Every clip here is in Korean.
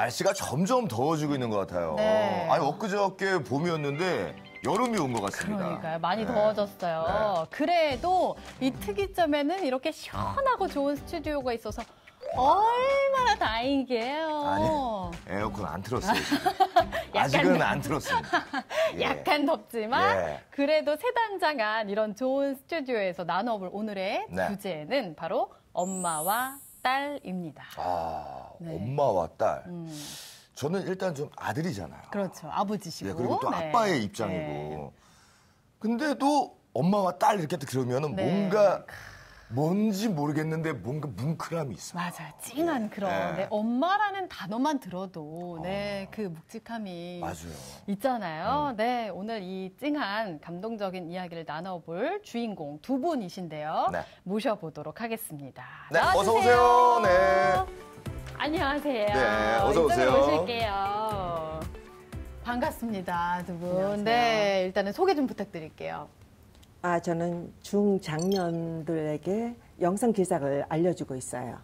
날씨가 점점 더워지고 있는 것 같아요. 네. 아니, 엊그저께 봄이었는데 여름이 온 것 같습니다. 그러니까요. 많이 네. 더워졌어요. 네. 그래도 이 특이점에는 이렇게 시원하고 좋은 스튜디오가 있어서 얼마나 다행이게요. 아니, 에어컨 안 틀었어요. 아직은 안 틀었습니다. 예. 약간 덥지만 예. 그래도 세단장한 이런 좋은 스튜디오에서 나눠볼 오늘의 네. 주제는 바로 엄마와 딸입니다. 아, 네. 엄마와 딸. 저는 일단 좀 아들이잖아요. 그렇죠. 아버지시고. 예, 그리고 또 네. 아빠의 입장이고. 네. 근데도 엄마와 딸 이렇게 들으면은 네. 뭔가 뭔지 모르겠는데 뭔가 뭉클함이 있어요. 맞아요. 찡한 그런 네. 네, 엄마라는 단어만 들어도 네, 그 묵직함이 맞아요. 있잖아요. 네, 오늘 이 찡한 감동적인 이야기를 나눠볼 주인공 두 분이신데요. 네. 모셔보도록 하겠습니다. 네, 나와주세요. 어서 오세요. 네. 안녕하세요. 네, 어서 오세요. 이쪽으로 모실게요. 반갑습니다, 두 분. 안녕하세요. 네, 일단은 소개 좀 부탁드릴게요. 저는 중장년들에게 영상 제작을 알려주고 있어요.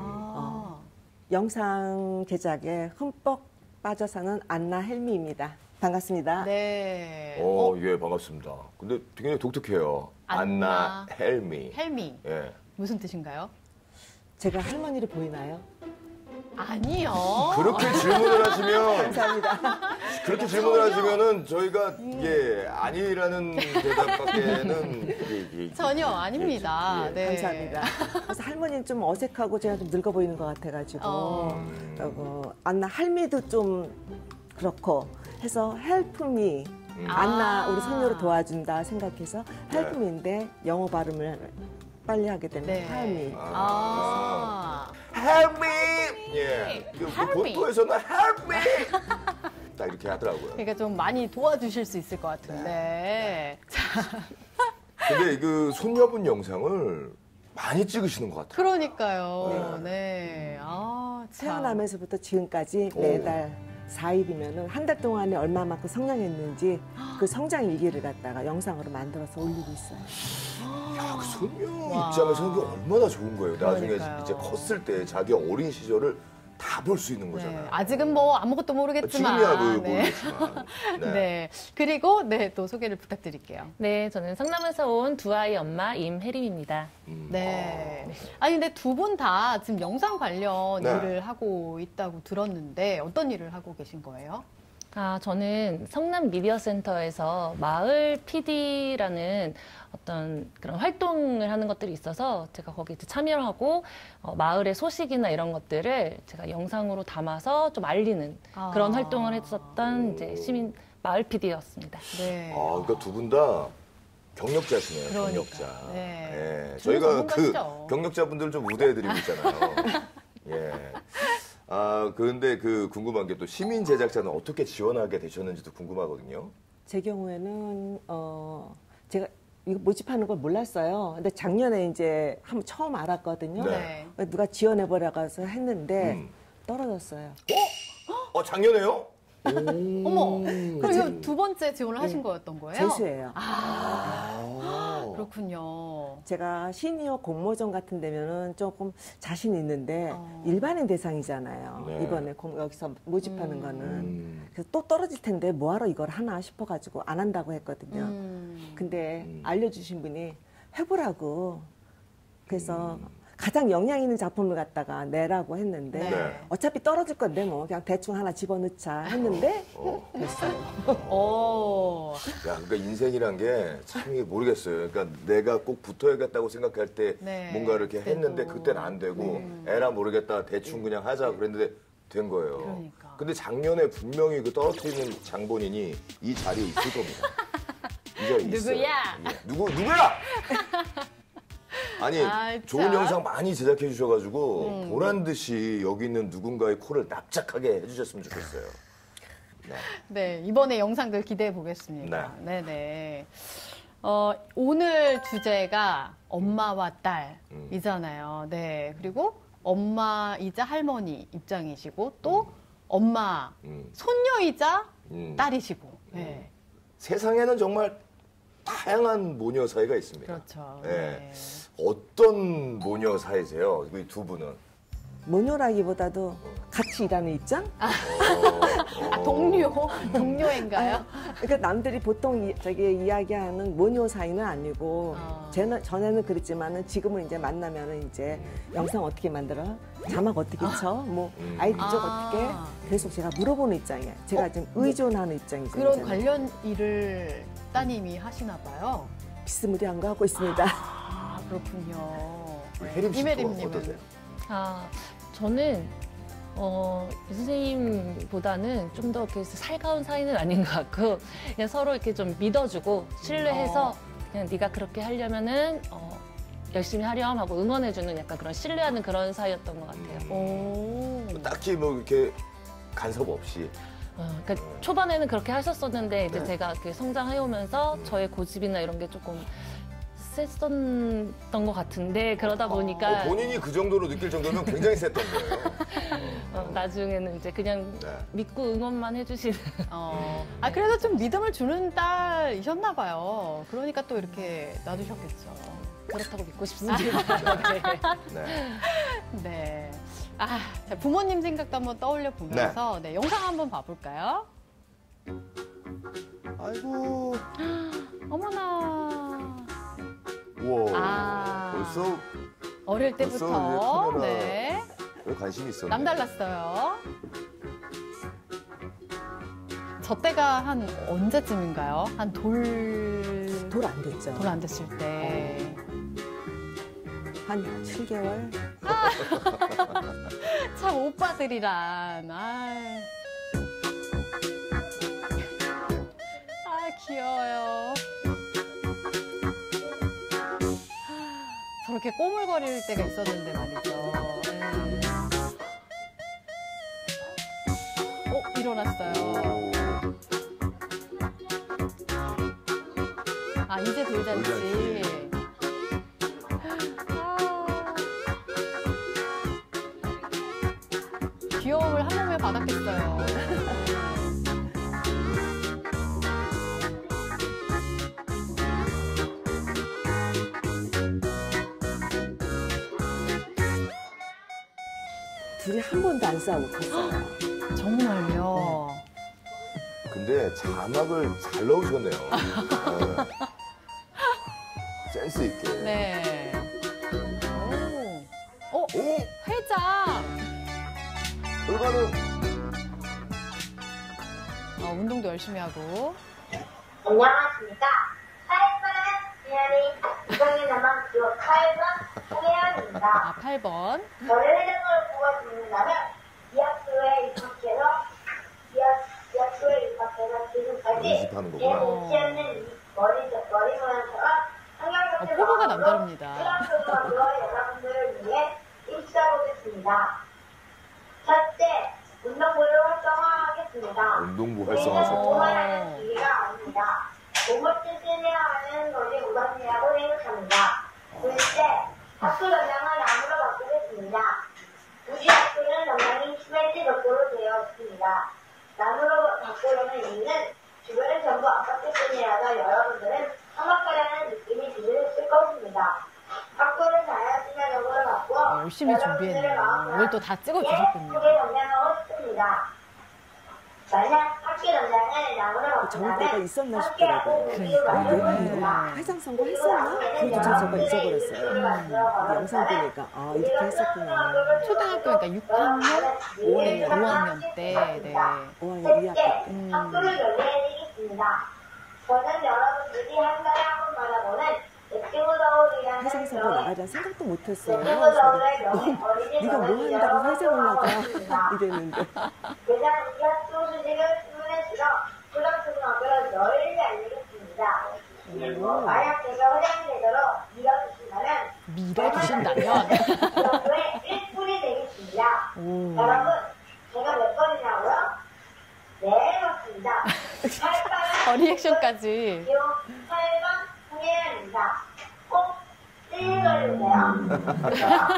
영상 제작에 흠뻑 빠져 사는 안나 헬미입니다. 반갑습니다. 네. 예, 반갑습니다. 근데 굉장히 독특해요. 안나 안나 헬미. 헬미. 예. 무슨 뜻인가요? 제가 할머니를 보이나요? 아니요. 그렇게 질문을 하시면 감사합니다. 그렇게 질문을 하시면은 저희가 예, 아니라는 대답밖에는 전혀 아닙니다. 예. 네. 감사합니다. 그래서 할머니는 좀 어색하고 제가 좀 늙어 보이는 것 같아가지고 안나 할미도 좀 그렇고 해서 헬프미 안나 우리 손녀를 도와준다 생각해서 헬프미인데 영어 발음을 빨리 하게 되면 네. 할미. Help me. 예. Help me. 본토에서는 Help me. 딱 이렇게 하더라고요. 그러니까 좀 많이 도와주실 수 있을 것 같은데. 자, 근데 그 손녀분 영상을 많이 찍으시는 것 같아요. 그러니까요. 네. 참. 태어나면서부터 지금까지 매달 4일이면은 한 달 동안에 얼마만큼 성장했는지 그 성장 일기를 갖다가 영상으로 만들어서 올리고 있어요. 야, 그 손녀 입장에서는 그게 얼마나 좋은 거예요. 나중에 그러니까요. 이제 컸을 때 자기 어린 시절을 다 볼 수 있는 거잖아요. 네. 아직은 뭐 아무것도 모르겠지만. 지금이야 네. 모르겠지만. 네. 네. 그리고 네, 또 소개를 부탁드릴게요. 네, 저는 성남에서 온 두 아이 엄마 임혜림입니다. 네. 아니 근데 두 분 다 지금 영상 관련 네. 일을 하고 있다고 들었는데 어떤 일을 하고 계신 거예요? 저는 성남 미디어센터에서 마을 PD라는 어떤 그런 활동을 하는 것들이 있어서 제가 거기 이제 참여를 하고 마을의 소식이나 이런 것들을 제가 영상으로 담아서 좀 알리는 그런 활동을 했었던 이제 시민 마을 PD였습니다. 네. 그러니까 두 분 다 경력자시네요. 그러니까. 경력자. 네. 예. 저희가 그 전문가시죠. 경력자분들 좀 우대해드리고 있잖아요. 예. 그런데 그 궁금한 게 또 시민 제작자는 어떻게 지원하게 되셨는지도 궁금하거든요. 제 경우에는 제가 이거 모집하는 걸 몰랐어요. 근데 작년에 이제 한번 처음 알았거든요. 네. 누가 지원해보라고 했는데 떨어졌어요. 작년에요? 어머, 그럼 이거 두 번째 지원을 하신 거였던 거예요? 재수예요. 그렇군요. 제가 시니어 공모전 같은 데면은 조금 자신 있는데 일반인 대상이잖아요. 네. 이번에 여기서 모집하는 거는. 그래서 또 떨어질 텐데 뭐하러 이걸 하나 싶어가지고 안 한다고 했거든요. 근데 알려주신 분이 해보라고. 그래서 가장 영향 있는 작품을 갖다가 내라고 했는데 네. 어차피 떨어질 건데 뭐 그냥 대충 하나 집어넣자 했는데 됐어요. 야, 그러니까 인생이란 게 참 모르겠어요. 그러니까 내가 꼭 붙어야겠다고 생각할 때 네, 뭔가 이렇게 그때도. 했는데 그때는 안 되고 에라 모르겠다 대충 그냥 하자 그랬는데 된 거예요. 그러니까. 근데 작년에 분명히 그 떨어뜨리는 장본인이 이 자리에 있을 겁니다. 이 자리에 있어요. 누구야? 예. 누구야? 아니 좋은 참. 영상 많이 제작해 주셔가지고 보란 듯이 여기 있는 누군가의 코를 납작하게 해주셨으면 좋겠어요. 네, 이번에 영상들 기대해 보겠습니다. 네네. 오늘 주제가 엄마와 딸이잖아요. 네. 그리고 엄마이자 할머니 입장이시고 또 엄마, 손녀이자 딸이시고. 네. 세상에는 정말 다양한 모녀 사이가 있습니다. 그렇죠. 네. 네. 어떤 모녀 사이세요? 이 두 분은? 모녀라기보다도 같이 일하는 입장? 동료인가요? 그러니까 남들이 보통 저기 이야기하는 모녀 사이는 아니고 전에는 그랬지만은 지금은 이제 만나면은 이제 영상 어떻게 만들어? 자막 어떻게 쳐? 뭐 아이디 쪽 어떻게? 계속 제가 물어보는 입장이에요. 제가 좀 의존하는 입장이죠. 그런 이제는. 관련 일을 따님이 하시나 봐요. 비스무리한 거 하고 있습니다. 아, 그렇군요. 혜림 씨도 이메림님은? 어떠세요? 저는 이 선생님보다는 좀 더 이렇게 살가운 사이는 아닌 것 같고 그냥 서로 이렇게 좀 믿어주고 신뢰해서 그냥 네가 그렇게 하려면은 열심히 하렴 하고 응원해주는 약간 그런 신뢰하는 그런 사이였던 것 같아요. 오. 딱히 뭐 이렇게 간섭 없이. 그러니까 초반에는 그렇게 하셨었는데 이제 네. 제가 이렇게 성장해오면서 저의 고집이나 이런 게 조금 셌었던 것 같은데 그러다 보니까 본인이 그 정도로 느낄 정도면 굉장히 셌던 거예요. 나중에는 이제 그냥 네. 믿고 응원만 해주시는 그래도 좀 믿음을 주는 딸이셨나 봐요. 그러니까 또 이렇게 놔두셨겠죠. 그렇다고 믿고 싶습니다. 네. 네. 자, 부모님 생각도 한번 떠올려 보면서 네, 영상 한번 봐볼까요? 아이고. 어머나. 우와. 벌써 어릴 벌써 때부터 이제 카메라 네, 관심이 있었네. 남달랐어요. 저 때가 한 언제쯤인가요? 한 돌 안 됐죠. 안 됐을 때. 한 7개월? 참 오빠들이란. 귀여워요. 저렇게 꼬물거릴 때가 있었는데 말이죠. 일어났어요. 이제 돌잔치. 귀여움을 한 몸에 받았겠어요. 둘이 한 번도 안 싸우고 컸어요. 정말요? 근데 자막을 잘 넣으셨네요. 네. 센스 있게. 네. 오, 오! 회장. 결과는 운동도 열심히 하고. 안녕하십니까. 8번은 지연이 2학년 남방 기호 8번 홍혜연입니다. 8번. 저를 회장으로 뽑아주신다면 이 학교에 지금까지 연습하는 제 거구나. 못지 않는 머리 모양처럼 한결같은 포부가 마음으로 남다릅니다. 수학초등학교 여러분들을 위해 입사하겠습니다. 첫째, 운동부를 활성화하겠습니다. 운동부 우리는 활성화하셨다. 몸만 하는 기계가 아닙니다. 몸을 튼튼해야 하는 것이 우선이라고 생각합니다. 둘째, 학교 전장을 나무로 바꾸겠습니다. 우리 학교는 전장이 시멘트 벽돌로 되어 있습니다. 나무로 바꾸려는 이유는 주변은 전부 아파트뿐이라서 여러분들은 험악하다는 느낌이 들으실 것입니다. 학교를 다양시간적으로 바꾸어 열심히 준비했네요. 오늘 또 다 찍어주셨군요. 크게 전장하고 싶습니다. 만약 학교 전장을 나무로 저럴 때가 바꾼다면 있었나 싶더라고요. 그러니까. 회장 선거 했었나? 그것도 제가 잊어버렸어요. 영상 보니까 이렇게 했었구나. 초등학교, 그러니까 6학년? 5학년 때. 네. 5학년 2학년 때. 학교를 열려드리겠습니다. 저는 여러분들이 한 달에 한 번 받아보는 액티브더울이라는 회장 선거 나가자는 생각도 못했어요. 액티브더울의 그래서 명예 어린이 네가 뭐 노래를 한다고 회장을 나가 여러분들과 이랬는데 대장 우리 학교 소식을 신문에 실어 초등학교를 널리 알리겠습니다. 그리고 만약 제가 회장이 되도록 밀어주신다면 밀어주신다면? 학교의 1분이 되겠습니다. 여러분, 제가 몇 번이냐고요? 네, 맞습니다. 8번은 리액션까지. 기호 8번 홍혜연입니다. 꼭 찔거리세요.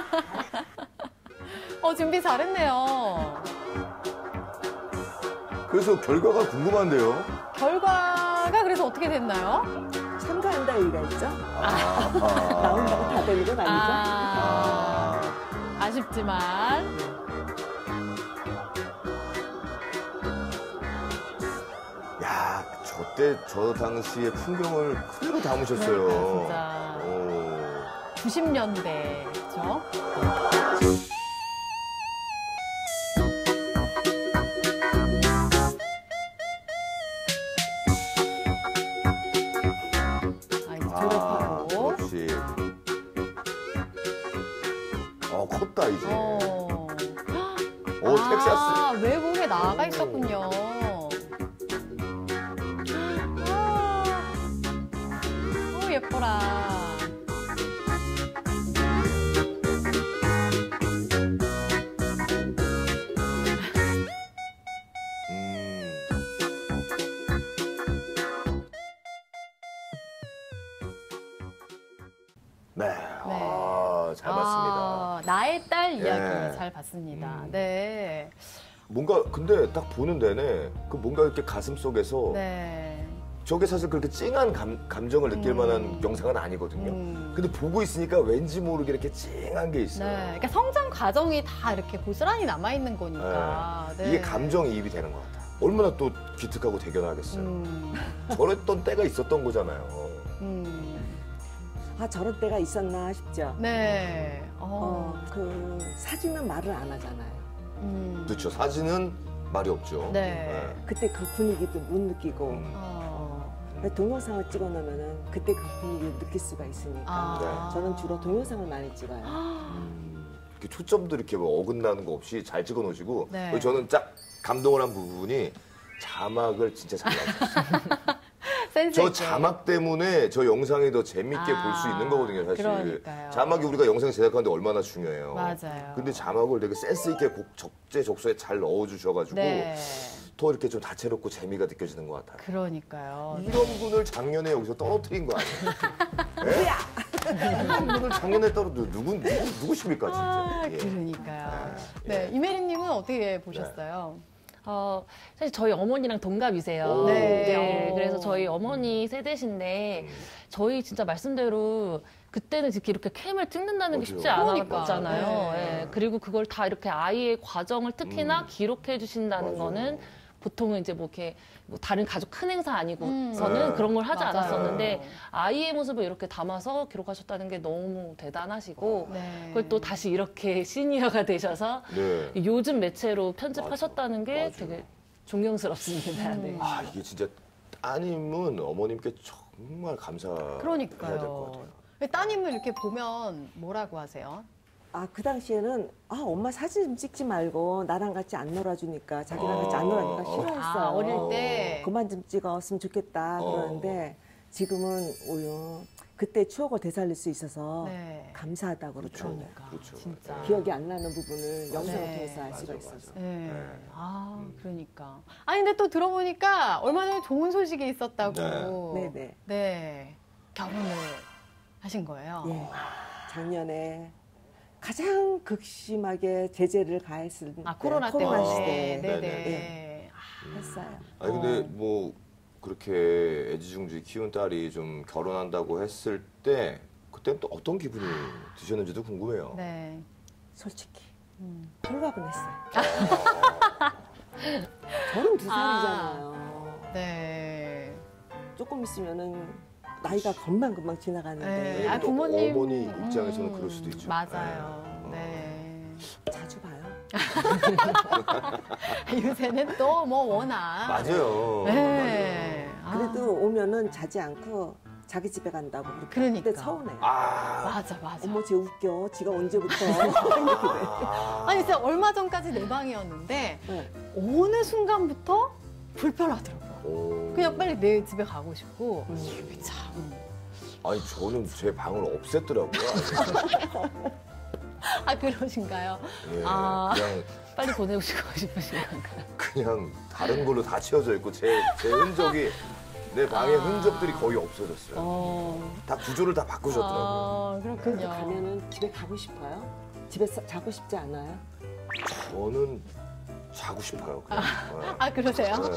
준비 잘했네요. 그래서 결과가 궁금한데요. 결과가 그래서 어떻게 됐나요? 참가한다 얘기가 있죠? 나온다고 다 되는 건 아니죠? 아쉽지만. 그때 저 당시의 풍경을 그대로 담으셨어요. 그러니까 진짜. 90년대, 그죠? 아, 이제 졸업하고. 그렇지. 컸다, 이제. 텍사스. 아, 외국에 나가 있었군요. 예뻐라. 네. 잘 봤습니다. 나의 딸 이야기 예. 잘 봤습니다. 네. 뭔가 근데 딱 보는 내내 그 뭔가 이렇게 가슴 속에서 네. 저게 사실 그렇게 찡한 감정을 느낄 만한 영상은 아니거든요. 근데 보고 있으니까 왠지 모르게 이렇게 찡한 게 있어요. 네. 그러니까 성장 과정이 다 이렇게 고스란히 남아 있는 거니까. 네. 이게 감정이입이 되는 것 같아요. 얼마나 또 기특하고 대견하겠어요. 저랬던 때가 있었던 거잖아요. 아, 저런 때가 있었나 싶죠. 네. 그 사진은 말을 안 하잖아요. 그렇죠. 사진은 말이 없죠. 네. 그때 그 분위기도 못 느끼고 동영상을 찍어 놓으면은 그때 그 분위기를 느낄 수가 있으니까 저는 주로 동영상을 많이 찍어요. 이렇게 초점도 이렇게 뭐 어긋나는 거 없이 잘 찍어 놓으시고 네. 그리고 저는 딱 감동을 한 부분이 자막을 진짜 잘 넣으셨어요. 센스 저 있게. 자막 때문에 저 영상이 더 재밌게 볼 수 있는 거거든요, 사실. 그러니까요. 자막이 우리가 영상 제작하는데 얼마나 중요해요. 맞아요. 근데 자막을 되게 센스 있게 적재적소에 잘 넣어주셔가지고 네. 더 이렇게 좀 다채롭고 재미가 느껴지는 것 같아요. 그러니까요. 이런 분을 작년에 여기서 떨어뜨린 거 아니에요? 네? 이런 분을 작년에 누구십니까, 진짜. 예. 그러니까요. 예. 네. 이메리님은 어떻게 보셨어요? 사실 저희 어머니랑 동갑이세요. 오. 네. 그래서 저희 어머니 세대신데 저희 진짜 말씀대로 그때는 이렇게 캠을 찍는다는 게 쉽지 그러니까. 않았잖아요. 네. 예, 그리고 그걸 다 이렇게 아이의 과정을 특히나 기록해 주신다는 맞아요. 거는 보통은 이제 뭐 이렇게 뭐 다른 가족 큰 행사 아니고서는 네. 그런 걸 하지 맞아요. 않았었는데 아이의 모습을 이렇게 담아서 기록하셨다는 게 너무 대단하시고 네. 그걸 또 다시 이렇게 시니어가 되셔서 네. 요즘 매체로 편집하셨다는 게 맞아요. 되게 존경스럽습니다. 네. 아, 이게 진짜 따님은 어머님께 정말 감사해야 될 것 그러니까요. 같아요. 따님을 이렇게 보면 뭐라고 하세요? 아, 그 당시에는 엄마 사진 좀 찍지 말고 나랑 같이 안 놀아주니까 자기랑 같이 안 놀아주니까 싫어했어요. 어릴 때. 그만 좀 찍었으면 좋겠다 그러는데 지금은 그때 추억을 되살릴 수 있어서 네. 감사하다고 그러더라고요. 그러니까 그렇죠. 진짜. 기억이 안 나는 부분을 영상을 네. 통해서 알 수가 맞아, 있어서. 네. 네. 그러니까. 아니, 근데 또 들어보니까 얼마 전에 좋은 소식이 있었다고. 네네. 네. 결혼을 하신 거예요. 예. 작년에 가장 극심하게 제재를 가했을 때 코로나 때문에. 코로나 시대에 네네. 네. 했어요. 아니 근데 뭐 그렇게 애지중지 키운 딸이 좀 결혼한다고 했을 때 그때 또 어떤 기분이 드셨는지도 궁금해요. 네. 솔직히 홀가분했어요. 32살이잖아요. 네. 조금 있으면은 나이가 금방금방 지나가는데 네. 또 부모님. 어머니 입장에서는 그럴 수도 있죠. 맞아요. 네. 자주 봐요. 요새는 또 뭐 워낙. 맞아요. 네. 그래도 오면은 자지 않고 자기 집에 간다고 그렇게. 그러니까. 근데 서운해요. 맞아. 어머, 쟤 웃겨. 지가 언제부터. 아니, 진짜 얼마 전까지 내 방이었는데, 네. 어느 순간부터 불편하더라고요. 오. 그냥 빨리 내 집에 가고 싶고, 참. 아니 저는 제 방을 없앴더라고요. 그러신가요? 예, 아. 그냥 빨리 보내고 싶으신 건가요? 그냥 다른 걸로 다 채워져 있고 제 흔적이 내 방의 흔적들이 거의 없어졌어요. 다 구조를 다 바꾸셨더라고요. 그래도 그렇군요. 가면은 집에 가고 싶어요? 집에 자고 싶지 않아요? 저는 자고 싶어요. 그냥. 네. 그러세요? 네.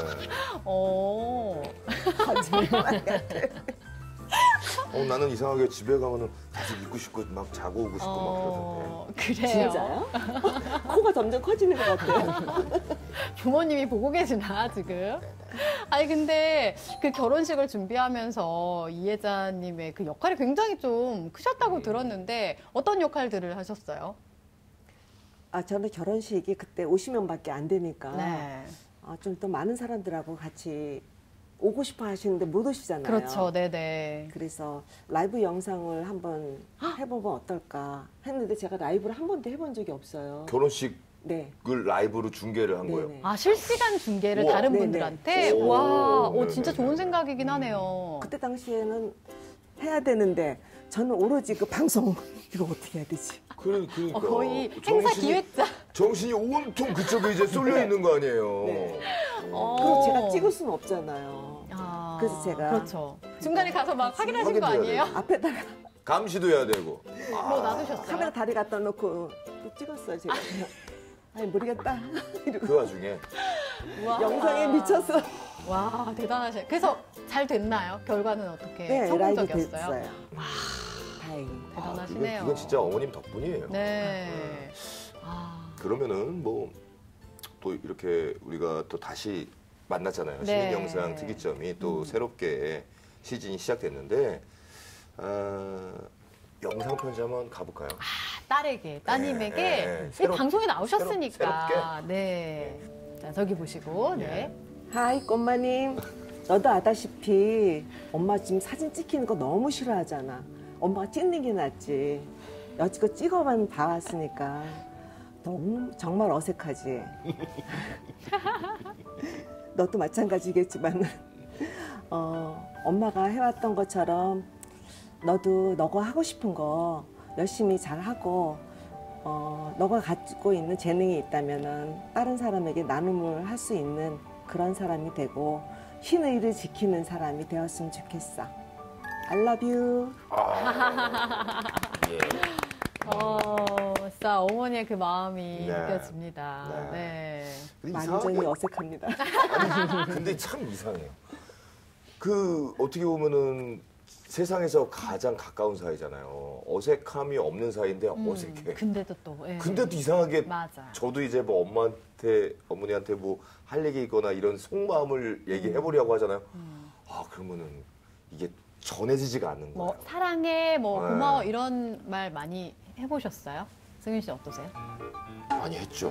나는 이상하게 집에 가면은 계속 있고 싶고 막 자고 오고 싶고 막 그러던데. 그래요? 진짜요? 코가 점점 커지는 것 같아요. 부모님이 보고 계시나, 지금? 아니 근데 그 결혼식을 준비하면서 이혜자님의 그 역할이 굉장히 좀 크셨다고 들었는데 어떤 역할들을 하셨어요? 저는 결혼식이 그때 50명밖에 안 되니까 네. 좀 더 많은 사람들하고 같이 오고 싶어 하시는데 못 오시잖아요. 그렇죠, 네네. 그래서 라이브 영상을 한번 해보면 어떨까 했는데 제가 라이브를 한 번도 해본 적이 없어요. 결혼식을 네. 라이브로 중계를 한 거예요. 네네. 아, 실시간 중계를 우와. 다른 네네. 분들한테? 오. 와, 네네. 진짜 좋은 생각이긴 하네요. 그때 당시에는 해야 되는데 저는 오로지 그 방송 이거 어떻게 해야 되지? 그러니까 거의 행사 기획자. 정신이 온통 그쪽에 이제 쏠려 있는 거 아니에요. 네. 어. 그리고 제가 찍을 수는 없잖아요. 아, 그래서 제가 그렇죠. 중간에 가서 막 확인하신 거 확인도 해야 아니에요? 앞에다가 감시도 해야 되고. 뭐 놔두셨어요? 카메라 다리 갖다 놓고 또 찍었어요 제가. 아니 모르겠다. 이러고. 그 와중에 우와. 영상에 미쳤어. 와, 대단하셔요. 그래서 잘 됐나요? 결과는 어떻게? 네, 라이브 성공적이었어요? 됐어요. 다행히. 대단하시네요. 그건 진짜 어머님 덕분이에요. 네. 아, 그러면은 뭐 또 이렇게 우리가 또 다시 만났잖아요. 네. 시민영상 특이점이 또 새롭게 시즌이 시작됐는데 영상 편지 한번 가볼까요? 딸에게, 따님에게 네, 이 방송에 나오셨으니까. 새롭게. 네. 자, 저기 보시고, 네. 하이 꼬마님. 너도 아다시피 엄마 지금 사진 찍히는 거 너무 싫어하잖아. 엄마가 찍는 게 낫지. 여지껏 찍어만 봐왔으니까 너무 정말 어색하지. 너도 마찬가지겠지만 엄마가 해왔던 것처럼 너도 너가 하고 싶은 거 열심히 잘하고 너가 가지고 있는 재능이 있다면은 다른 사람에게 나눔을 할 수 있는 그런 사람이 되고 신의를 지키는 사람이 되었으면 좋겠어. I love you. 예. 진짜 어머니의 그 마음이 네. 느껴집니다. 네. 근데 완전히 이상하게 어색합니다. 근데 참 이상해요. 그 어떻게 보면은 세상에서 가장 가까운 사이잖아요. 어색함이 없는 사이인데 어색해. 근데도 또. 예. 근데도 이상하게 맞아. 저도 이제 뭐 어머니한테 뭐 할 얘기 있거나 이런 속마음을 얘기해 보려고 하잖아요. 그러면은 이게 전해지지가 않는 거예요. 뭐 사랑해, 뭐 네. 고마워 이런 말 많이 해보셨어요? 승윤 씨 어떠세요? 많이 했죠.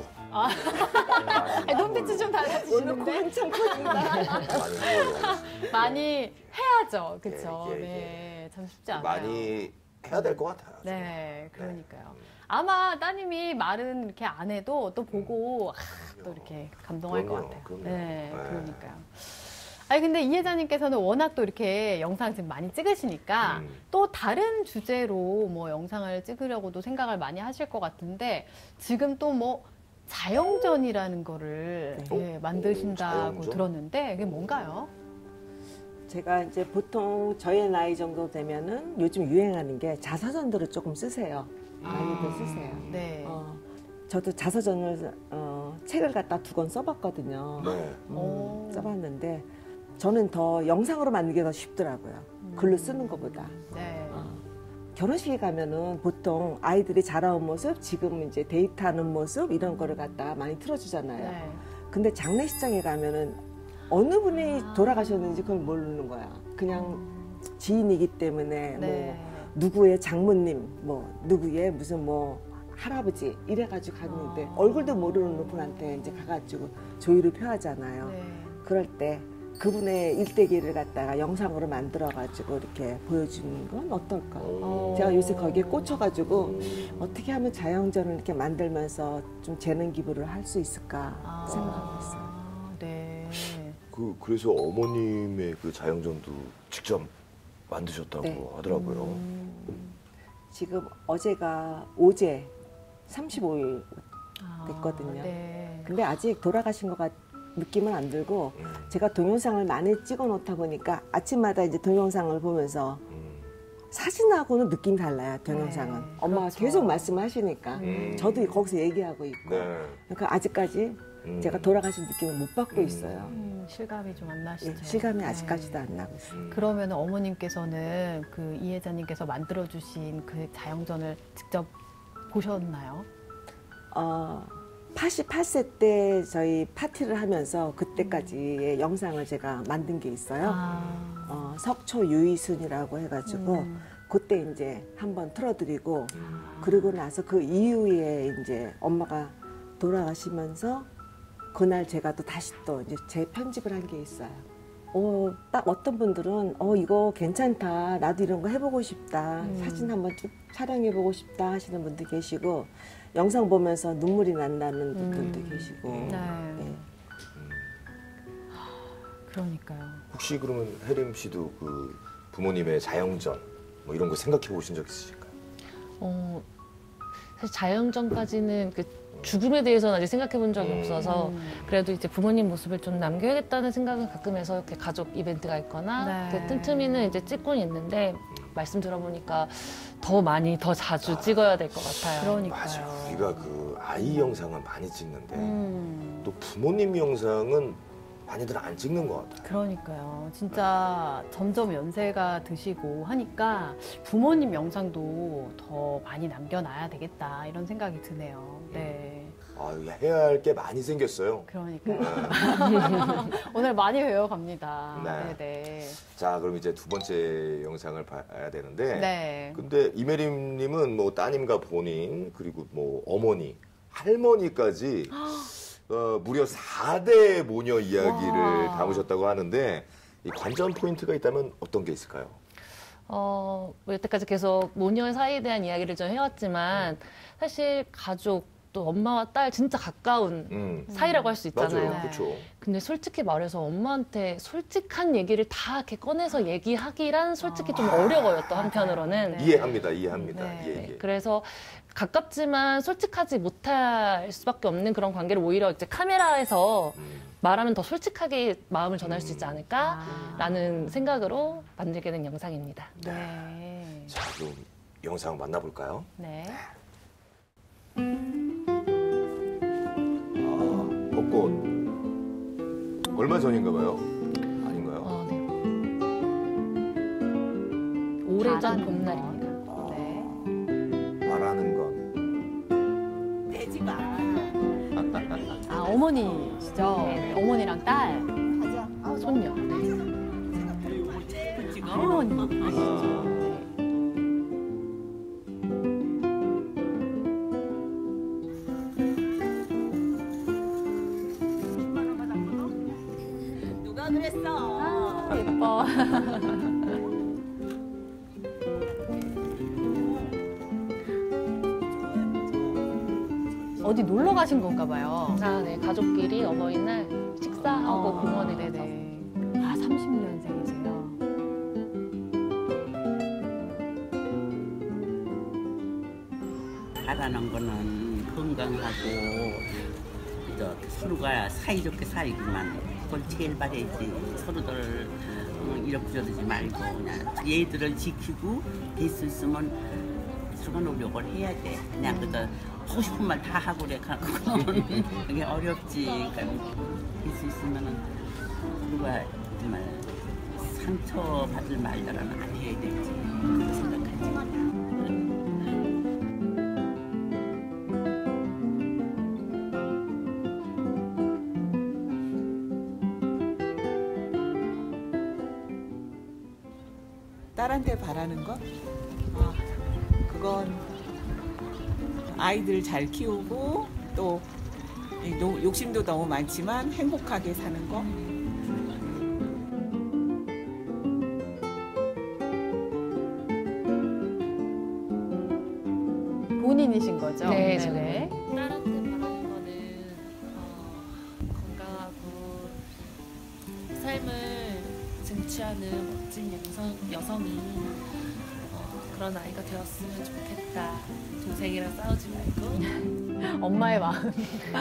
눈빛이 좀 달라지시는데 한참 커진다. 많이 해요. 많이 해야죠, 그렇죠? 예, 예, 네, 참 쉽지 않아요. 많이 해야 될 것 같아요. 네, 그러니까요. 아마 따님이 말은 이렇게 안 해도 또 보고 또 이렇게 감동할 그럼요, 것 같아요. 그럼요. 네, 네. 그러니까요. 아니 근데 이혜자님께서는 워낙 또 이렇게 영상 지금 많이 찍으시니까 또 다른 주제로 뭐 영상을 찍으려고도 생각을 많이 하실 것 같은데 지금 또 뭐 자영전이라는 거를 네. 만드신다고 자영전? 들었는데 그게 뭔가요? 제가 이제 보통 저의 나이 정도 되면은 요즘 유행하는 게 자서전들을 조금 쓰세요. 많이들 쓰세요. 네. 저도 자서전을 책을 갖다 2권 써봤거든요. 네. 오. 써봤는데 저는 더 영상으로 만드는 게 더 쉽더라고요. 글로 쓰는 것보다. 네. 결혼식에 가면은 보통 아이들이 자라온 모습, 지금 이제 데이트하는 모습 이런 거를 갖다 많이 틀어주잖아요. 네. 근데 장례식장에 가면은 어느 분이 돌아가셨는지 그걸 모르는 거야. 그냥 지인이기 때문에 네. 뭐 누구의 장모님, 뭐 누구의 무슨 뭐 할아버지 이래가지고 갔는데 얼굴도 모르는 분한테 이제 가가지고 조의를 표하잖아요. 네. 그럴 때 그분의 일대기를 갖다가 영상으로 만들어가지고 이렇게 보여주는 건 어떨까? 제가 요새 거기에 꽂혀가지고 어떻게 하면 자영전을 이렇게 만들면서 좀 재능 기부를 할 수 있을까 생각하고 있어요. 네. 그래서 어머님의 그 자영전도 직접 만드셨다고 네. 하더라고요. 지금 어제가 오제 35일 됐거든요. 네. 근데 아직 돌아가신 것 느낌은 안 들고 제가 동영상을 많이 찍어 놓다 보니까 아침마다 이제 동영상을 보면서 사진하고는 느낌이 달라요. 동영상은. 네, 엄마가 그렇죠. 계속 말씀하시니까 저도 거기서 얘기하고 있고 네. 그러니까 아직까지 제가 돌아가신 느낌을 못 받고 있어요. 실감이 좀 안 나시죠? 예, 실감이 네. 아직까지도 안 나고 있어요. 그러면 어머님께서는 그 이혜자님께서 만들어주신 그 자영전을 직접 보셨나요? 88세 때 저희 파티를 하면서 그때까지의 영상을 제가 만든 게 있어요. 석초 유이순이라고 해가지고 그때 이제 한번 틀어드리고 그리고 나서 그 이후에 이제 엄마가 돌아가시면서 그날 제가 또 다시 또 이제 재편집을 한 게 있어요. 딱 어떤 분들은 이거 괜찮다. 나도 이런 거 해보고 싶다. 사진 한번 쭉 촬영해보고 싶다 하시는 분도 계시고 영상 보면서 눈물이 난다는 분도 계시고. 네. 그러니까요. 혹시 그러면 혜림 씨도 그 부모님의 자영전 뭐 이런 거 생각해 보신 적 있으실까요? 사실 자영전까지는 그 죽음에 대해서는 아직 생각해 본 적이 없어서 그래도 이제 부모님 모습을 좀 남겨야겠다는 생각은 가끔 해서 이렇게 가족 이벤트가 있거나 네. 그 틈틈이는 이제 찍고는 있는데 말씀 들어보니까 더 많이 더 자주 찍어야 될 것 같아요. 그러니까요. 맞아. 우리가 그 아이 영상은 많이 찍는데 또 부모님 영상은 많이들 안 찍는 것 같아요. 그러니까요. 진짜 점점 연세가 드시고 하니까 부모님 영상도 더 많이 남겨놔야 되겠다 이런 생각이 드네요. 네. 해야 할 게 많이 생겼어요. 그러니까요. 오늘 많이 배워갑니다. 네. 네. 자, 그럼 이제 두 번째 영상을 봐야 되는데. 네. 근데 이메림님은 뭐 따님과 본인 그리고 뭐 어머니, 할머니까지 무려 4대 모녀 이야기를 와. 담으셨다고 하는데 이 관전 포인트가 있다면 어떤 게 있을까요? 뭐 여태까지 계속 모녀 사이에 대한 이야기를 좀 해왔지만 사실 가족 또 엄마와 딸 진짜 가까운 사이라고 할 수 있잖아요. 맞아요. 그렇죠. 근데 솔직히 말해서 엄마한테 솔직한 얘기를 다 이렇게 꺼내서 얘기하기란 솔직히 좀 어려워요. 또 한편으로는. 네. 이해합니다. 네. 예. 그래서 가깝지만 솔직하지 못할 수밖에 없는 그런 관계를 오히려 이제 카메라에서 말하면 더 솔직하게 마음을 전할 수 있지 않을까라는 생각으로 만들게 된 영상입니다. 네. 자, 그럼 영상 만나볼까요? 네. 벚꽃 얼마 전인가 봐요? 아닌가요? 네. 오래전 바라는 봄날입니다. 네. 바라는 건 내지 마. 어머니시죠? 네. 어머니랑 딸. 손녀. 할머니. 누가 그랬어? 예뻐. 어디 놀러 가신 건가 봐요. 네. 가족끼리 어버이날 식사하고 공원에 가서. 네네. 30년생이세요. 바라는 거는 건강하고 서로가 사이좋게 살기만 그걸 제일 바라야지. 서로들 이렇게 저러지 말고 그냥 얘들을 지키고 될 수 있으면 서로 노력을 해야 돼. 그냥 그저 하고 싶은 말 다 하고 그래. 그건 그게 어렵지. 그러니까 될 수 있으면은 서로가 정말 상처 받을 말들은 안 해야 되지. 그렇게 생각하지. 딸한테 바라는 것? 그건 아이들 잘 키우고 또 욕심도 너무 많지만 행복하게 사는 거? 본인이신 거죠? 네, 네네. 딸한테 바라는 거는 건강하고 삶을 쟁취하는 멋진 여성이 그런 아이가 되었으면 좋겠다. 동생이랑 싸우지 말고. 엄마의 마음.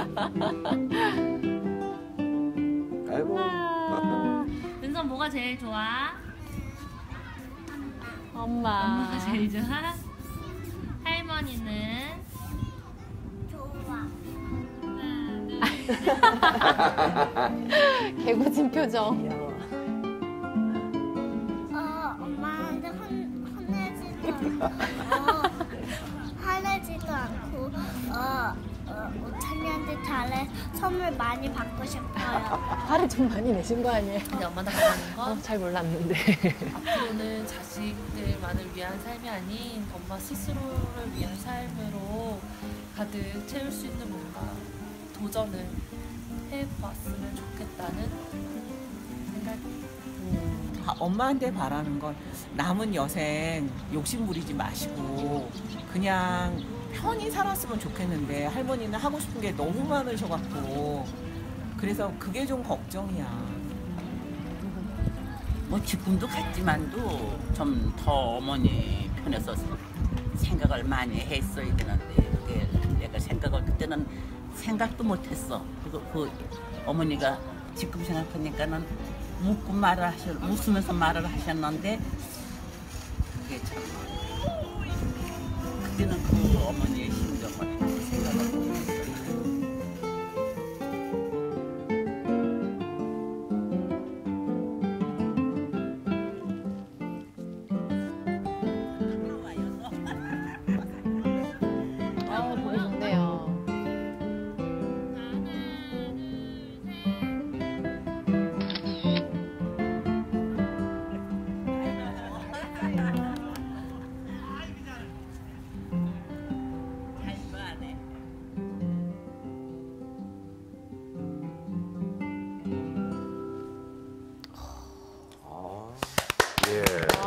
아이고. 은선 뭐가 제일 좋아? 엄마. 엄마가 제일 좋아? 할머니는? 좋아. 개구진 표정. 귀여워. 엄마한테 화내지도 않고 오찬이한테 잘 때 선물 많이 받고 싶어요. 화를 좀 많이 내신 거 아니에요? 근데 엄마가 바라는 건 잘 몰랐는데. 앞으로는 자식들만을 위한 삶이 아닌 엄마 스스로를 위한 삶으로 가득 채울 수 있는 뭔가 도전을 해보았으면 좋겠다는 생각이. 엄마한테 바라는 건 남은 여생 욕심 부리지 마시고 그냥 편히 살았으면 좋겠는데 할머니는 하고 싶은 게 너무 많으셔갖고 그래서 그게 좀 걱정이야. 뭐 기쁨도 같지만도 좀 더 어머니 편에서 생각을 많이 했어야 되는데 그게 내가 생각을 그때는 생각도 못했어. 그리고 그 어머니가 지금 생각하니까는 웃으면서 말을 하셨는데 그게 참 그때는 그 어머니의 심정을 생각을 못했어요. 보기 좋네요. 예.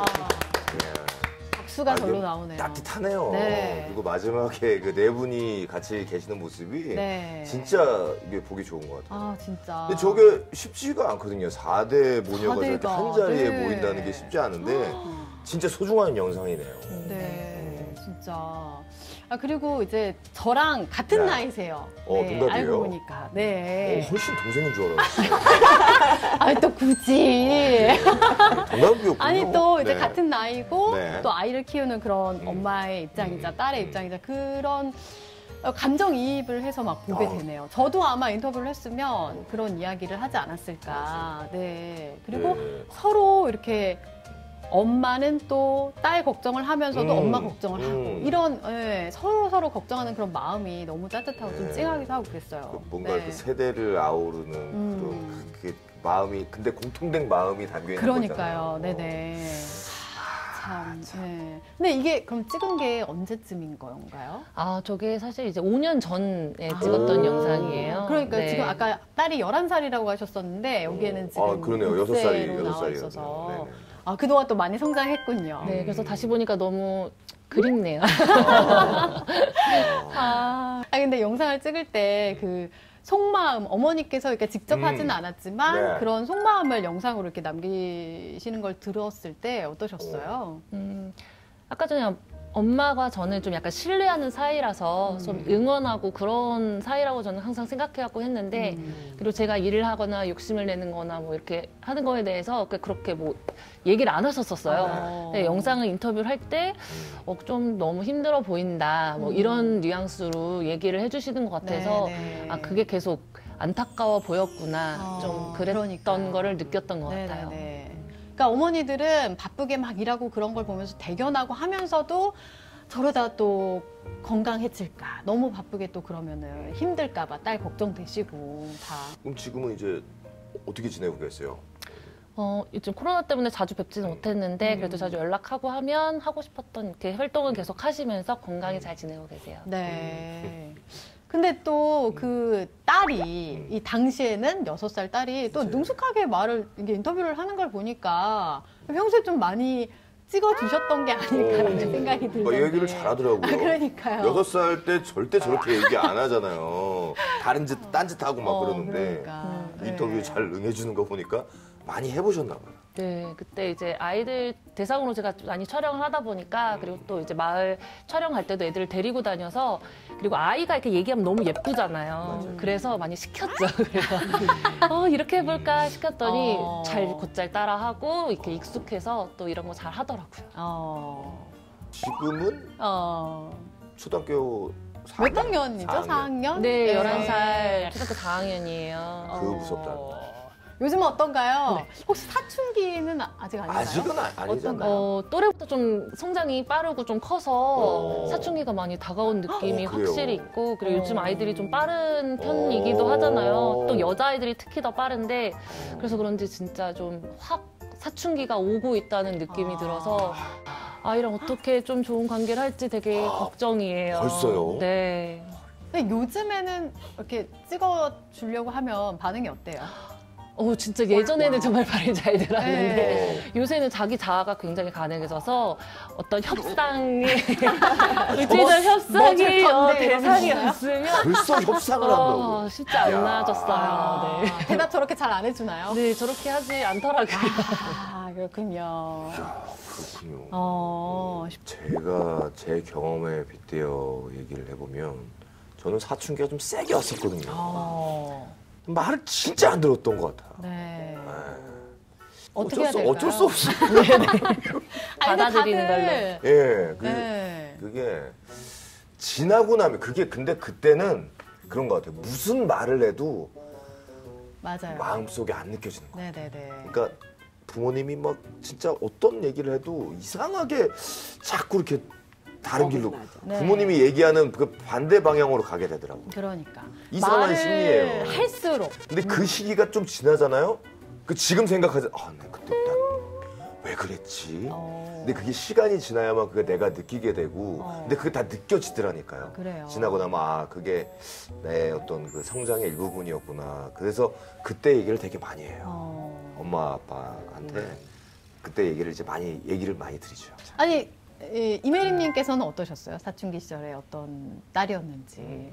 박수가 아, 절로 이게 나오네요. 따뜻하네요. 네. 그리고 마지막에 그 네 분이 같이 계시는 모습이 네. 진짜 이게 보기 좋은 것 같아요. 아, 진짜. 근데 저게 쉽지가 않거든요. 4대 모녀가 저렇게 4대가, 한 자리에 네. 모인다는 게 쉽지 않은데 진짜 소중한 영상이네요. 네, 진짜. 아, 그리고 이제 저랑 같은 네. 나이세요. 동갑이에요? 알고 보니까. 네. 훨씬 동생인 줄 알았어요. 아니, 또 굳이. 동갑이었군요. 아니, 또 이제 네. 같은 나이고, 네. 또 아이를 키우는 그런 엄마의 입장이자 딸의 입장이자 그런 감정이입을 해서 막 보게 되네요. 저도 아마 인터뷰를 했으면 그런 이야기를 하지 않았을까. 네. 그리고 네. 서로 이렇게 엄마는 또 딸 걱정을 하면서도 엄마 걱정을 하고 이런 서로 걱정하는 그런 마음이 너무 따뜻하고 좀 찡하기도 하고 그랬어요. 뭔가 네. 이렇게 세대를 아우르는 그런 그 마음이 근데 공통된 마음이 담겨 있는 그러니까요. 거잖아요. 네네. 참. 네. 근데 이게 그럼 찍은 게 언제쯤인 건가요? 아, 저게 사실 이제 5년 전에 찍었던 영상이에요. 그러니까 네. 지금 아까 딸이 11살이라고 하셨었는데 여기에는 지금 그러네요. 6살이 6세로 나와 6살이요. 있어서 네네. 아, 그동안 또 많이 성장했군요. 네, 그래서 다시 보니까 너무 그립네요. 근데 영상을 찍을 때 그 속마음, 어머니께서 이렇게 직접 하지는 않았지만 네. 그런 속마음을 영상으로 이렇게 남기시는 걸 들었을 때 어떠셨어요? 아까 전에 엄마가 저는 좀 약간 신뢰하는 사이라서 좀 응원하고 그런 사이라고 저는 항상 생각해갖고 했는데 그리고 제가 일을 하거나 욕심을 내는 거나 뭐 이렇게 하는 거에 대해서 그렇게 뭐 얘기를 안 하셨었어요. 네, 영상을 인터뷰를 할 때 좀 너무 힘들어 보인다 뭐 이런 뉘앙스로 얘기를 해주시는 것 같아서 네네. 아, 그게 계속 안타까워 보였구나 좀 그랬던 그러니까요. 거를 느꼈던 것 같아요. 네네네. 그러니까 어머니들은 바쁘게 막 일하고 그런 걸 보면서 대견하고 하면서도 저러다 또 건강해질까 너무 바쁘게 또 그러면은 힘들까봐 딸 걱정되시고 다. 그럼 지금은 이제 어떻게 지내고 계세요? 요즘 코로나 때문에 자주 뵙지는 못했는데 그래도 자주 연락하고 하면 하고 싶었던 이렇게 활동을 계속 하시면서 건강히 잘 지내고 계세요. 네. 근데 또 그 딸이 이 당시에는 6살 딸이 또 능숙하게 말을 이게 인터뷰를 하는 걸 보니까 평소에 좀 많이 찍어주셨던 게 아닐까라는 생각이 들던데. 얘기를 잘하더라고요. 그러니까요. 6살 때 절대 저렇게 얘기 안 하잖아요. 다른 짓, 딴짓 하고 막 그러는데 그러니까. 인터뷰에 잘 응해주는 거 보니까 많이 해보셨나 봐요. 네, 그때 이제 아이들 대상으로 제가 많이 촬영을 하다 보니까 그리고 또 이제 마을 촬영할 때도 애들을 데리고 다녀서 그리고 아이가 이렇게 얘기하면 너무 예쁘잖아요. 그래서 많이 시켰죠. 그래서 이렇게 해볼까 시켰더니 곧잘 따라하고 이렇게 익숙해서 또 이런 거 잘 하더라고요. 지금은 초등학교 몇 학년이죠? 4학년? 네, 11살 초등학교 4학년이에요. 그 무섭다. 요즘은 어떤가요? 네. 혹시 사춘기는 아직 아닌가요? 아직은 아니잖아요. 또래부터 좀 성장이 빠르고 좀 커서 사춘기가 많이 다가온 느낌이 그래요? 확실히 있고, 그리고 요즘 아이들이 좀 빠른 편이기도 하잖아요. 또 여자아이들이 특히 더 빠른데, 그래서 그런지 진짜 좀 확 사춘기가 오고 있다는 느낌이 들어서 아이랑 어떻게 좀 좋은 관계를 할지 되게 걱정이에요. 벌써요? 네. 근데 요즘에는 이렇게 찍어주려고 하면 반응이 어때요? 진짜 예전에는 정말 발이 잘 들었는데 네. 요새는 자기 자아가 굉장히 가능해져서 어떤 협상에 물질적 협상이 대상이 없으면 벌써 협상을 한다고. 쉽지 않아졌어요. 네. 대답 저렇게 잘 안 해주나요? 네, 저렇게 하지 않더라고요. 그렇군요. 그렇군요. 제가 제 경험에 빗대어 얘기를 해보면 저는 사춘기가 좀 세게 왔었거든요. 말을 진짜 안 들었던 것 같아요. 네. 어쩔 해야 될까요? 어쩔 수 없어요. 받아들이는 걸로. 예, 네. 그게 지나고 나면 근데 그때는 그런 것 같아요. 무슨 말을 해도 맞아요. 마음속에 안 느껴지는 거예요. 네네네. 그러니까 부모님이 막 진짜 어떤 얘기를 해도 이상하게 자꾸 이렇게 다른 길로 네. 부모님이 얘기하는 그 반대 방향으로 가게 되더라고요. 그러니까. 이상한 말을 심리예요. 할수록. 근데 그 시기가 좀 지나잖아요. 지금 생각하자. 내 그때 왜 그랬지? 근데 그게 시간이 지나야만 그게 내가 느끼게 되고, 근데 그게 다 느껴지더라니까요. 그래요. 지나고 나면 그게 내 어떤 그 성장의 일부분이었구나. 그래서 그때 얘기를 되게 많이 해요. 엄마 아빠한테 그때 얘기를 많이 드리죠. 아니 이메림님께서는 어떠셨어요? 사춘기 시절에 어떤 딸이었는지.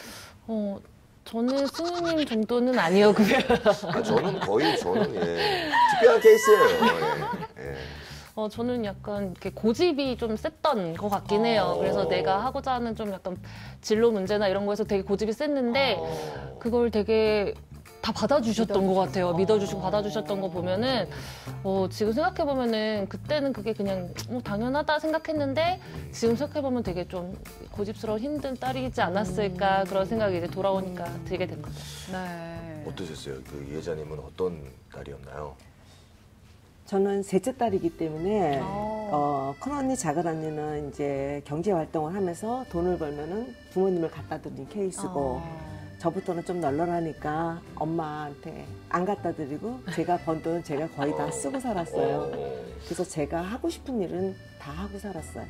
저는 승우님 정도는 아니었고요. 저는 특별한 케이스예요. 예. 저는 약간 이렇게 고집이 좀 셌던 것 같긴 해요. 그래서 내가 하고자 하는 좀 약간 진로 문제나 이런 거에서 되게 고집이 셌는데 그걸 되게 다 받아주셨던 것 같아요. 믿어주시고 받아주셨던 거 보면은 지금 생각해보면은 그때는 그게 그냥 당연하다 생각했는데 지금 생각해보면 되게 좀 고집스러운 힘든 딸이지 않았을까 그런 생각이 이제 돌아오니까 들게 됩니다. 네. 어떠셨어요? 그 예자님은 어떤 딸이었나요? 저는 셋째 딸이기 때문에 큰 언니, 작은 언니는 이제 경제 활동을 하면서 돈을 벌면은 부모님을 갖다 드린 케이스고 저부터는 좀 널널하니까 엄마한테 안 갖다 드리고 제가 번 돈은 제가 거의 다 쓰고 살았어요. 그래서 제가 하고 싶은 일은 다 하고 살았어요.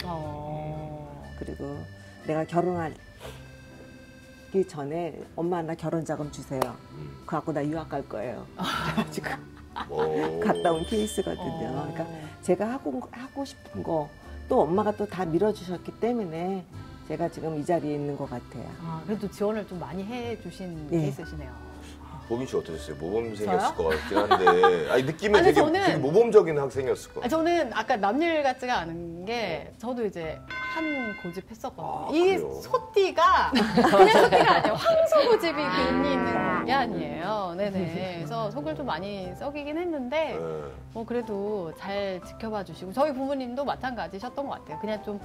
그리고 내가 결혼하기 전에 엄마 나 결혼 자금 주세요. 그거 갖고 나 유학 갈 거예요. 그래가지고 갔다 온 케이스거든요. 그러니까 제가 하고 싶은 거 또 엄마가 또 다 밀어주셨기 때문에 제가 지금 이 자리에 있는 것 같아요. 그래도 지원을 좀 많이 해주신 예. 케이스시네요. 보민 씨 어떠셨어요? 모범생이었을 것 같긴 한데 느낌은 되게 모범적인 학생이었을 것 같아요. 저는 아까 남일 같지가 않은 게 저도 이제 한 고집했었거든요. 이 그래요? 소띠가 그냥 소띠가 아니에요. 황소 고집이 괜히 있는 게 아니에요. 네네. 그래서 속을 좀 많이 썩이긴 했는데 그래도 잘 지켜봐 주시고 저희 부모님도 마찬가지셨던 것 같아요. 그냥 좀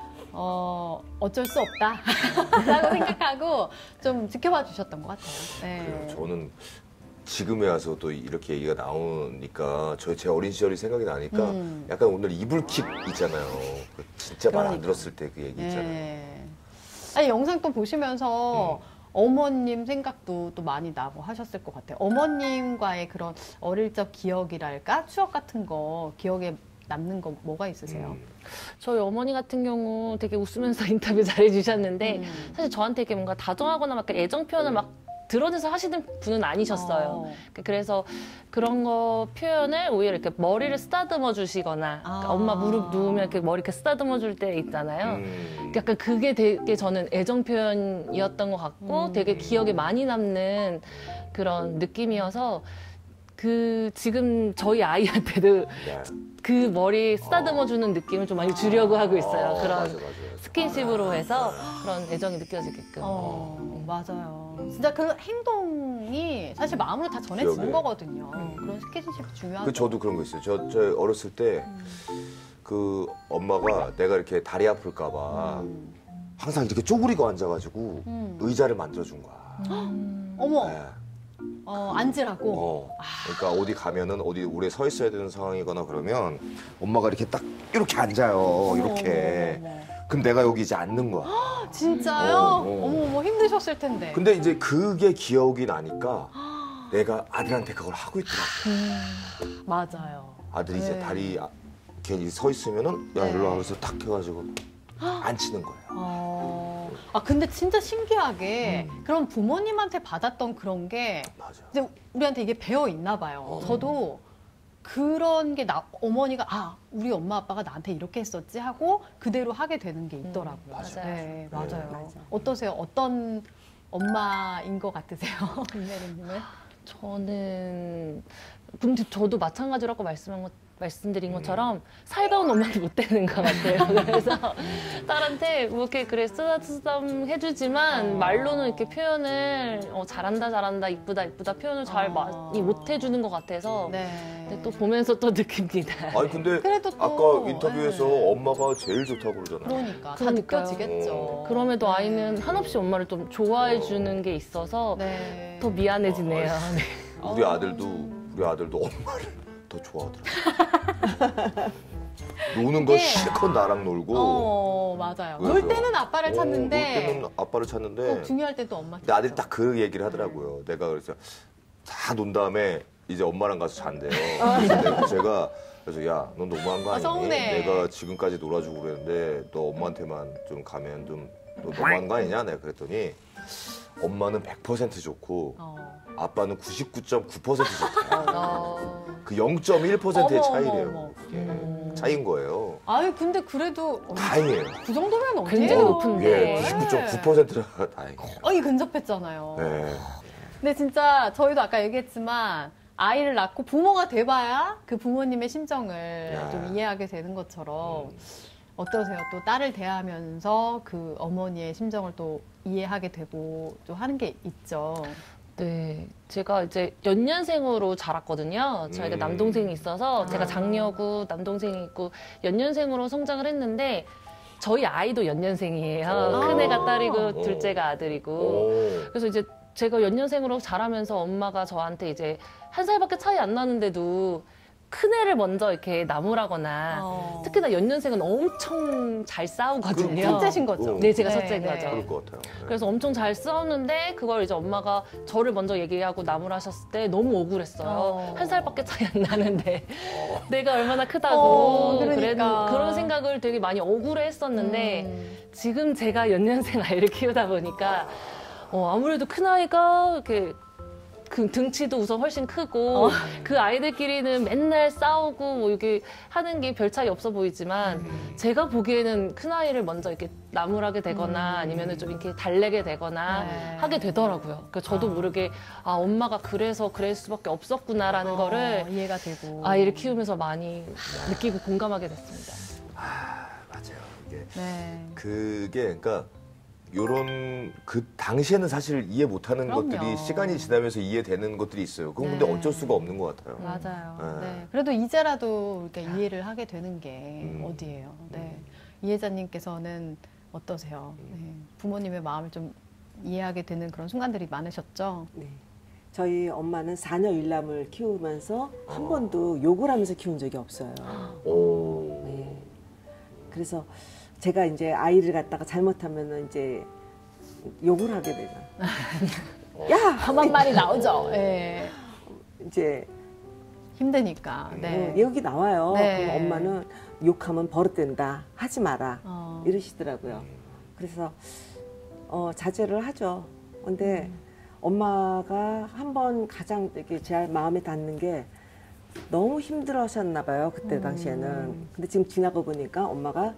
어쩔 수 없다 라고 생각하고 좀 지켜봐 주셨던 것 같아요. 네. 저는 지금에 와서 또 이렇게 얘기가 나오니까 제 어린 시절이 생각이 나니까 약간 오늘 이불킥 있잖아요. 진짜 말 안 들었을 때 그 얘기 있잖아요. 네. 아니 영상 또 보시면서 어머님 생각도 또 많이 나고 하셨을 것 같아요. 어머님과의 그런 어릴 적 기억이랄까 추억 같은 거 기억에 남는 거 뭐가 있으세요? 저희 어머니 같은 경우 되게 웃으면서 인터뷰 잘해주셨는데 사실 저한테 이렇게 뭔가 다정하거나 막 애정 표현을 막 드러내서 하시는 분은 아니셨어요. 그래서 그런 거 표현을 오히려 이렇게 머리를 쓰다듬어 주시거나 그러니까 엄마 무릎 누우면 이렇게 머리 이렇게 쓰다듬어 줄 때 있잖아요. 약간 그게 되게 저는 애정 표현이었던 것 같고 되게 기억에 많이 남는 그런 느낌이어서 지금 저희 아이한테도 그 머리 쓰다듬어 주는 느낌을 좀 많이 주려고 하고 있어요. 그런 스킨십으로 해서 그런 애정이 느껴지게끔. 맞아요. 진짜 그 행동이 사실 마음으로 다 전해지는 기억에. 거거든요. 그런 스킨십이 중요하죠. 저도 그런 거 있어요. 저 어렸을 때 그 엄마가 내가 이렇게 다리 아플까봐 항상 이렇게 쪼그리고 앉아가지고 의자를 만들어준 거야. 어머. 네. 앉으라고? 그러니까 어디 가면은 어디 오래 서 있어야 되는 상황이거나 그러면 엄마가 이렇게 딱 이렇게 앉아요. 이렇게. 그럼 내가 여기 이제 앉는 거야. 진짜요? 어머, 힘드셨을 텐데. 근데 이제 그게 기억이 나니까 내가 아들한테 그걸 하고 있더라고. 맞아요. 아들이 이제 다리 이렇게 서 있으면은 야 일로 와서 탁 해가지고 앉히는 거예요. 근데 진짜 신기하게 그런 부모님한테 받았던 그런 게 맞아. 이제 우리한테 이게 배어 있나 봐요. 저도 그런 게 어머니가 우리 엄마 아빠가 나한테 이렇게 했었지 하고 그대로 하게 되는 게 있더라고요. 맞아요. 네, 맞아요. 맞아. 어떠세요? 어떤 엄마인 것 같으세요? 김혜림님은? 저는 근데 저도 마찬가지로 아까 말씀드린 것처럼 살가운 엄마는 못 되는 것 같아요. 그래서 딸한테 뭐 이렇게 그래 쓰담쓰담 해주지만 말로는 이렇게 표현을 잘한다 이쁘다 표현을 잘 많이 못 해주는 것 같아서 근데 또 보면서 또 느낍니다. 아니 근데 그래도 또, 아까 인터뷰에서 엄마가 제일 좋다고 그러잖아요. 그러니까 다 그러니까요. 느껴지겠죠. 그럼에도 아이는 한없이 엄마를 좀 좋아해 주는 게 있어서 더 미안해지네요. 네. 우리 아들도 엄마를 더 좋아하더라고요. 노는 거 실컷 나랑 놀고. 맞아요. 그래서, 놀 때는 아빠를 찾는데. 놀 때는 아빠를 찾는데. 중요할 때 또 엄마. 근데 아들이 딱 그 얘기를 하더라고요. 내가 그래서 다 논 다음에 이제 엄마랑 가서 잔대요. 그래서 야, 넌 너무한 거 아니니? 서운해. 내가 지금까지 놀아주고 그랬는데 너 엄마한테만 좀 가면 너 너무한 거 아니냐? 내가 그랬더니 엄마는 100% 좋고 아빠는 99.9% 좋다. 그 0.1%의 차이래요. 차이인 거예요. 아유, 근데 그래도 다행이에요. 그 정도면 어때요? 굉장히 높은데. 예, 99.9%가 다행이에요. 근접했잖아요. 네. 근데 진짜 저희도 아까 얘기했지만 아이를 낳고 부모가 돼봐야 그 부모님의 심정을 좀 이해하게 되는 것처럼 어떠세요? 또 딸을 대하면서 그 어머니의 심정을 또 이해하게 되고 좀 하는 게 있죠. 네, 제가 이제 연년생으로 자랐거든요. 저희가 남동생이 있어서 제가 장녀고 남동생이 있고 연년생으로 성장을 했는데 저희 아이도 연년생이에요. 큰애가 딸이고 둘째가 아들이고. 그래서 이제 제가 연년생으로 자라면서 엄마가 저한테 이제 1살밖에 차이 안 나는데도 큰애를 먼저 이렇게 나무라거나 특히나 연년생은 엄청 잘 싸우거든요. 첫째신 거죠? 네, 제가 첫째인 거죠. 그럴 것 같아요. 그래서 엄청 잘 싸웠는데 그걸 이제 엄마가 저를 먼저 얘기하고 나무라셨을 때 너무 억울했어요. 1살밖에 차이 안 나는데 내가 얼마나 크다고 그러니까. 그런 생각을 되게 많이 억울해했었는데 지금 제가 연년생 아이를 키우다 보니까 아무래도 큰아이가 이렇게 그 등치도 우선 훨씬 크고 그 아이들끼리는 맨날 싸우고 뭐 이게 하는 게 별 차이 없어 보이지만 제가 보기에는 큰 아이를 먼저 이렇게 나무라게 되거나 아니면은 좀 이렇게 달래게 되거나 하게 되더라고요. 그러니까 저도 모르게 엄마가 그래서 그럴 수밖에 없었구나라는 거를 이해가 되고 아이를 키우면서 많이 느끼고 공감하게 됐습니다. 맞아요. 그게 그러니까 요런 그 당시에는 사실 이해 못하는 그럼요. 것들이 시간이 지나면서 이해되는 것들이 있어요. 그건 근데 어쩔 수가 없는 것 같아요. 맞아요. 네. 그래도 이제라도 이렇게 이해를 하게 되는 게 어디예요. 네. 이혜자님께서는 어떠세요? 네. 부모님의 마음을 좀 이해하게 되는 그런 순간들이 많으셨죠? 네. 저희 엄마는 4녀 1남을 키우면서 한 번도 욕을 하면서 키운 적이 없어요. 네. 그래서 제가 이제 아이를 갖다가 잘못하면은 이제 욕을 하게 되죠. 야! 험한 말이 나오죠. 네. 이제 힘드니까. 네. 여기 나와요. 네. 그럼 엄마는 욕하면 버릇된다. 하지 마라. 이러시더라고요. 그래서 자제를 하죠. 근데 엄마가 한 번 가장 이렇게 제 마음에 닿는 게 너무 힘들어하셨나 봐요. 그때 당시에는. 근데 지금 지나고 보니까 엄마가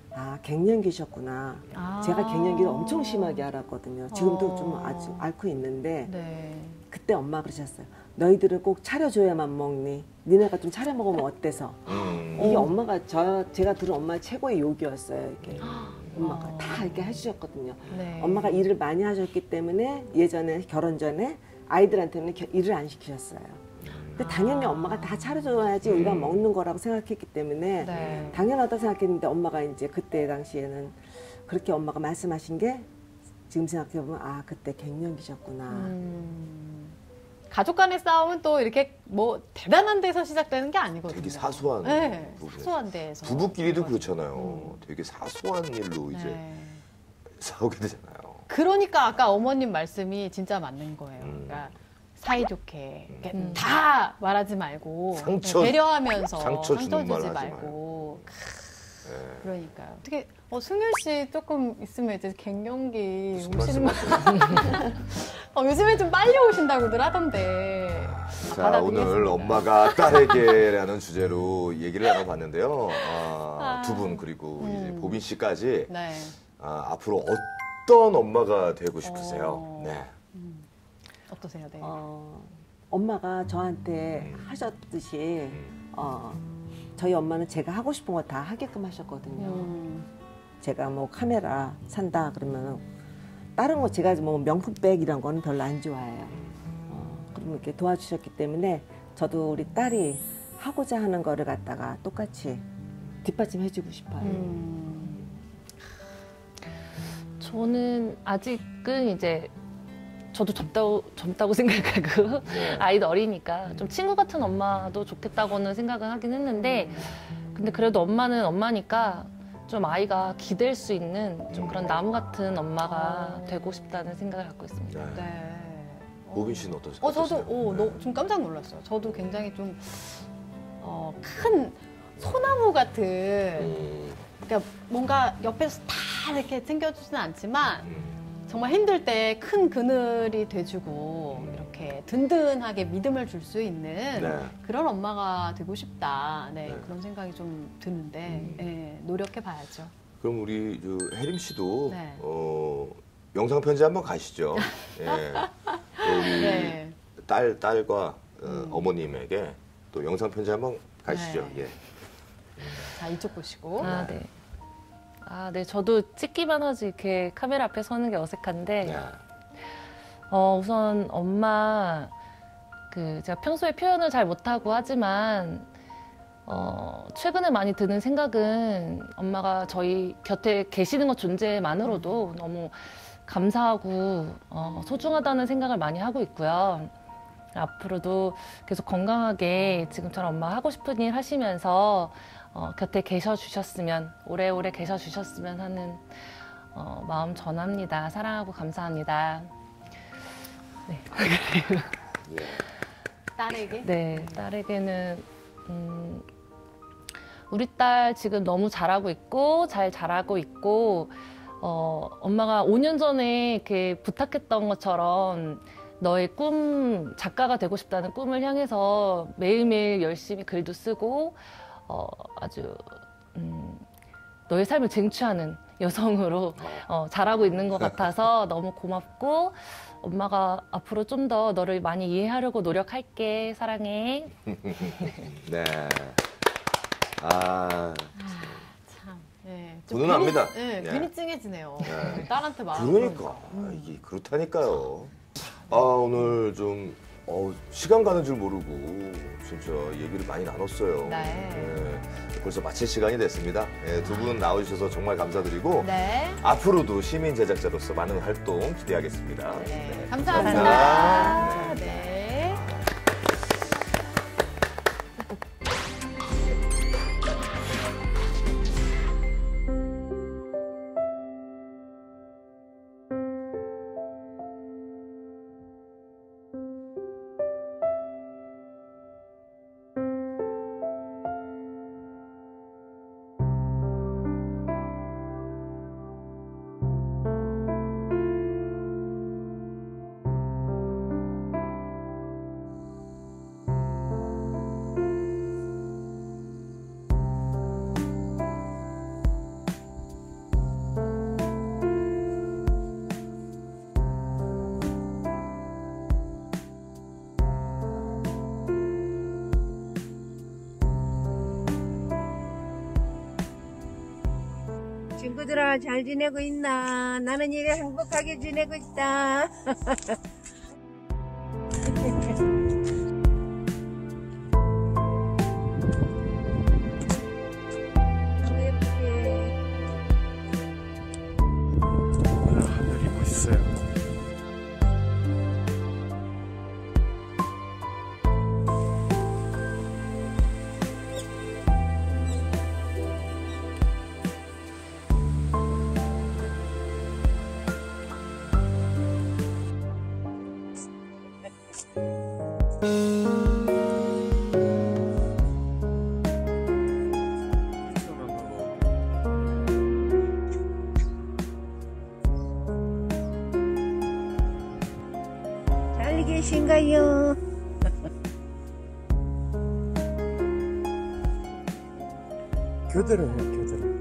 갱년기셨구나. 제가 갱년기를 엄청 심하게 알았거든요. 지금도 좀 아주 앓고 있는데 그때 엄마가 그러셨어요. 너희들은 꼭 차려줘야만 먹니? 니네가 좀 차려 먹으면 어때서? 이게 엄마가 제가 들은 엄마의 최고의 욕이었어요. 이렇게 엄마가 다 이렇게 해주셨거든요. 엄마가 일을 많이 하셨기 때문에 예전에 결혼 전에 아이들한테는 일을 안 시키셨어요. 근데 당연히 엄마가 다 차려줘야지 우리가 먹는 거라고 생각했기 때문에 당연하다 생각했는데 엄마가 이제 그때 당시에는 그렇게 엄마가 말씀하신 게 지금 생각해보면 그때 갱년기셨구나. 가족 간의 싸움은 또 이렇게 뭐 대단한 데서 시작되는 게 아니거든요. 되게 사소한 네, 부분에. 사소한 데에서. 부부끼리도 그렇잖아요. 되게 사소한 일로 이제 네. 싸우게 되잖아요. 그러니까 아까 어머님 말씀이 진짜 맞는 거예요. 그러니까 사이좋게 이렇게 다 말하지 말고 배려하면서 상처 주지 말고. 네. 그러니까요. 어떻게 승윤 씨 조금 있으면 이제 갱년기 오시는 거 요즘에 좀 빨리 오신다고들 하던데. 자, 오늘 엄마가 딸에게라는 주제로 얘기를 나눠봤는데요. 두 분 그리고 이제 보빈 씨까지 네. 앞으로 어떤 엄마가 되고 싶으세요? 네. 어떠세요? 네. 엄마가 저한테 하셨듯이 저희 엄마는 제가 하고 싶은 거 다 하게끔 하셨거든요. 제가 뭐 카메라 산다 그러면 다른 거 제가 뭐 명품백 이런 거는 별로 안 좋아해요. 그러면 이렇게 도와주셨기 때문에 저도 우리 딸이 하고자 하는 거를 갖다가 똑같이 뒷받침해주고 싶어요. 저는 아직은 이제 저도 젊다고 생각하고 아이도 어리니까 좀 친구 같은 엄마도 좋겠다고는 생각은 하긴 했는데 근데 그래도 엄마는 엄마니까 좀 아이가 기댈 수 있는 좀 그런 나무 같은 엄마가 되고 싶다는 생각을 갖고 있습니다. 네. 보빈 씨는 어떠세요? 저도 좀 깜짝 놀랐어요. 저도 굉장히 좀 큰 소나무 같은 그러니까 뭔가 옆에서 다 이렇게 챙겨주지는 않지만 정말 힘들 때 큰 그늘이 돼주고 이렇게 든든하게 믿음을 줄 수 있는 그런 엄마가 되고 싶다. 그런 생각이 좀 드는데 노력해 봐야죠. 그럼 우리 혜림 씨도 영상 편지 한번 가시죠. 우리 딸과 어머님에게 또 영상 편지 한번 가시죠. 자, 이쪽 보시고. 네, 저도 찍기만 하지 이렇게 카메라 앞에 서는 게 어색한데 우선 엄마 제가 평소에 표현을 잘 못하고 하지만 최근에 많이 드는 생각은 엄마가 저희 곁에 계시는 것 존재만으로도 너무 감사하고 소중하다는 생각을 많이 하고 있고요. 앞으로도 계속 건강하게 지금처럼 엄마 하고 싶은 일 하시면서 곁에 계셔주셨으면 오래오래 계셔주셨으면 하는 마음 전합니다. 사랑하고 감사합니다. 네. 딸에게? 네, 딸에게는 우리 딸 지금 너무 잘하고 있고 잘 자라고 있고 엄마가 5년 전에 이렇게 부탁했던 것처럼 너의 꿈, 작가가 되고 싶다는 꿈을 향해서 매일매일 열심히 글도 쓰고 아주 너의 삶을 쟁취하는 여성으로 자라고 있는 것 같아서 너무 고맙고 엄마가 앞으로 좀 더 너를 많이 이해하려고 노력할게. 사랑해. 네. 참. 네. 훈훈합니다. 괜히 찡해지네요. 딸한테 말하는 그러니까 이게 그렇다니까요. 오늘 좀 시간 가는 줄 모르고 진짜 얘기를 많이 나눴어요. 벌써 마칠 시간이 됐습니다. 두 분 나와주셔서 정말 감사드리고 앞으로도 시민 제작자로서 많은 활동 기대하겠습니다. 감사합니다. 네. 친구들아 잘 지내고 있나? 나는 이래 행복하게 지내고 있다. 하늘이 멋있어요. 잘 계신가요? 교대를 해요, 교대를.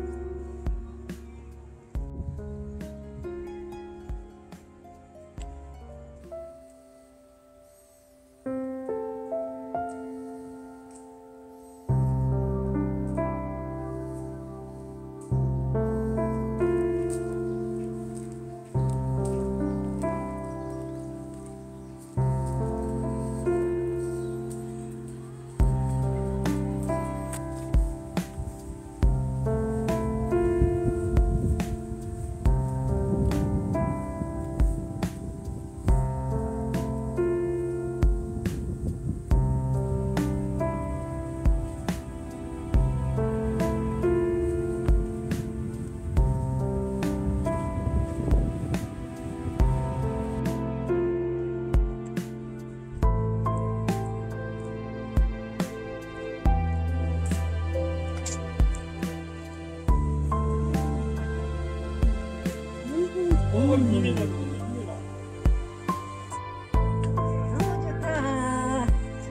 너무 좋다.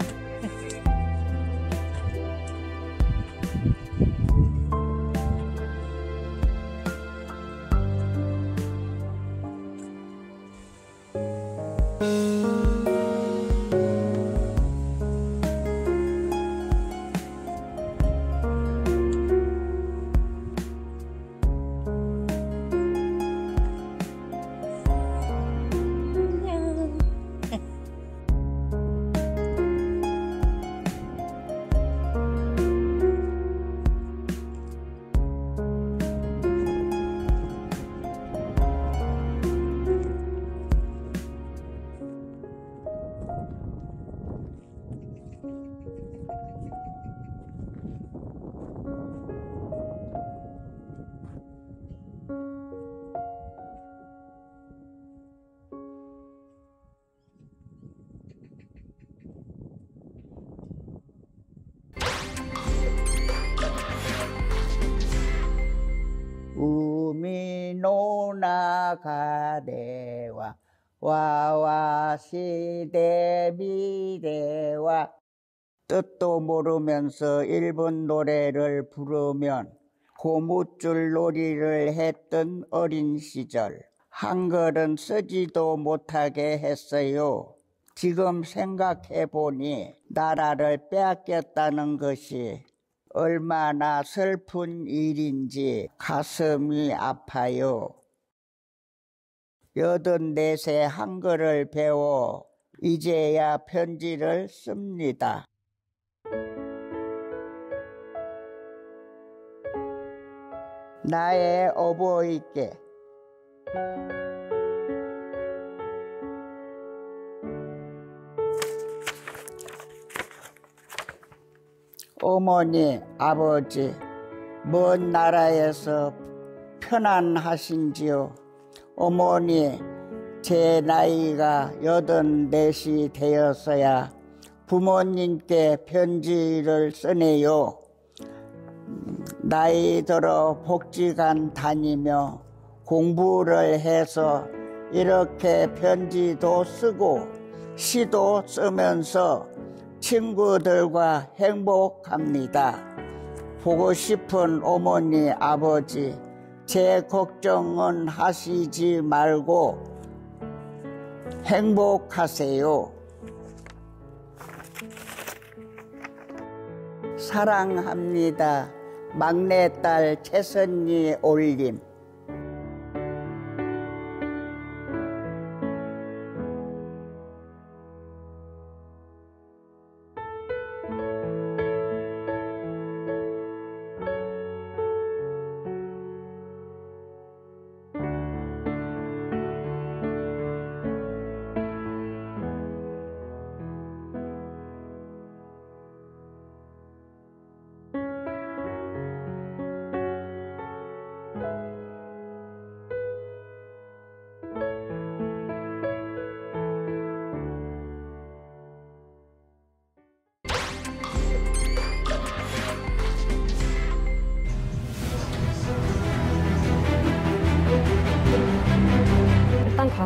우미노나 가대와 와와 시대 미래와 뜻도 모르면서 일본 노래를 부르면 고무줄 놀이를 했던 어린 시절 한글은 쓰지도 못하게 했어요. 지금 생각해보니 나라를 빼앗겼다는 것이 얼마나 슬픈 일인지 가슴이 아파요. 84세 한글을 배워 이제야 편지를 씁니다. 나의 어버이께 어머니, 아버지, 먼 나라에서 편안하신지요? 어머니, 제 나이가 84이 되었어야 부모님께 편지를 쓰네요. 나이 들어 복지관 다니며 공부를 해서 이렇게 편지도 쓰고 시도 쓰면서 친구들과 행복합니다. 보고 싶은 어머니, 아버지, 제 걱정은 하시지 말고 행복하세요. 사랑합니다. 막내딸 최선희 올림.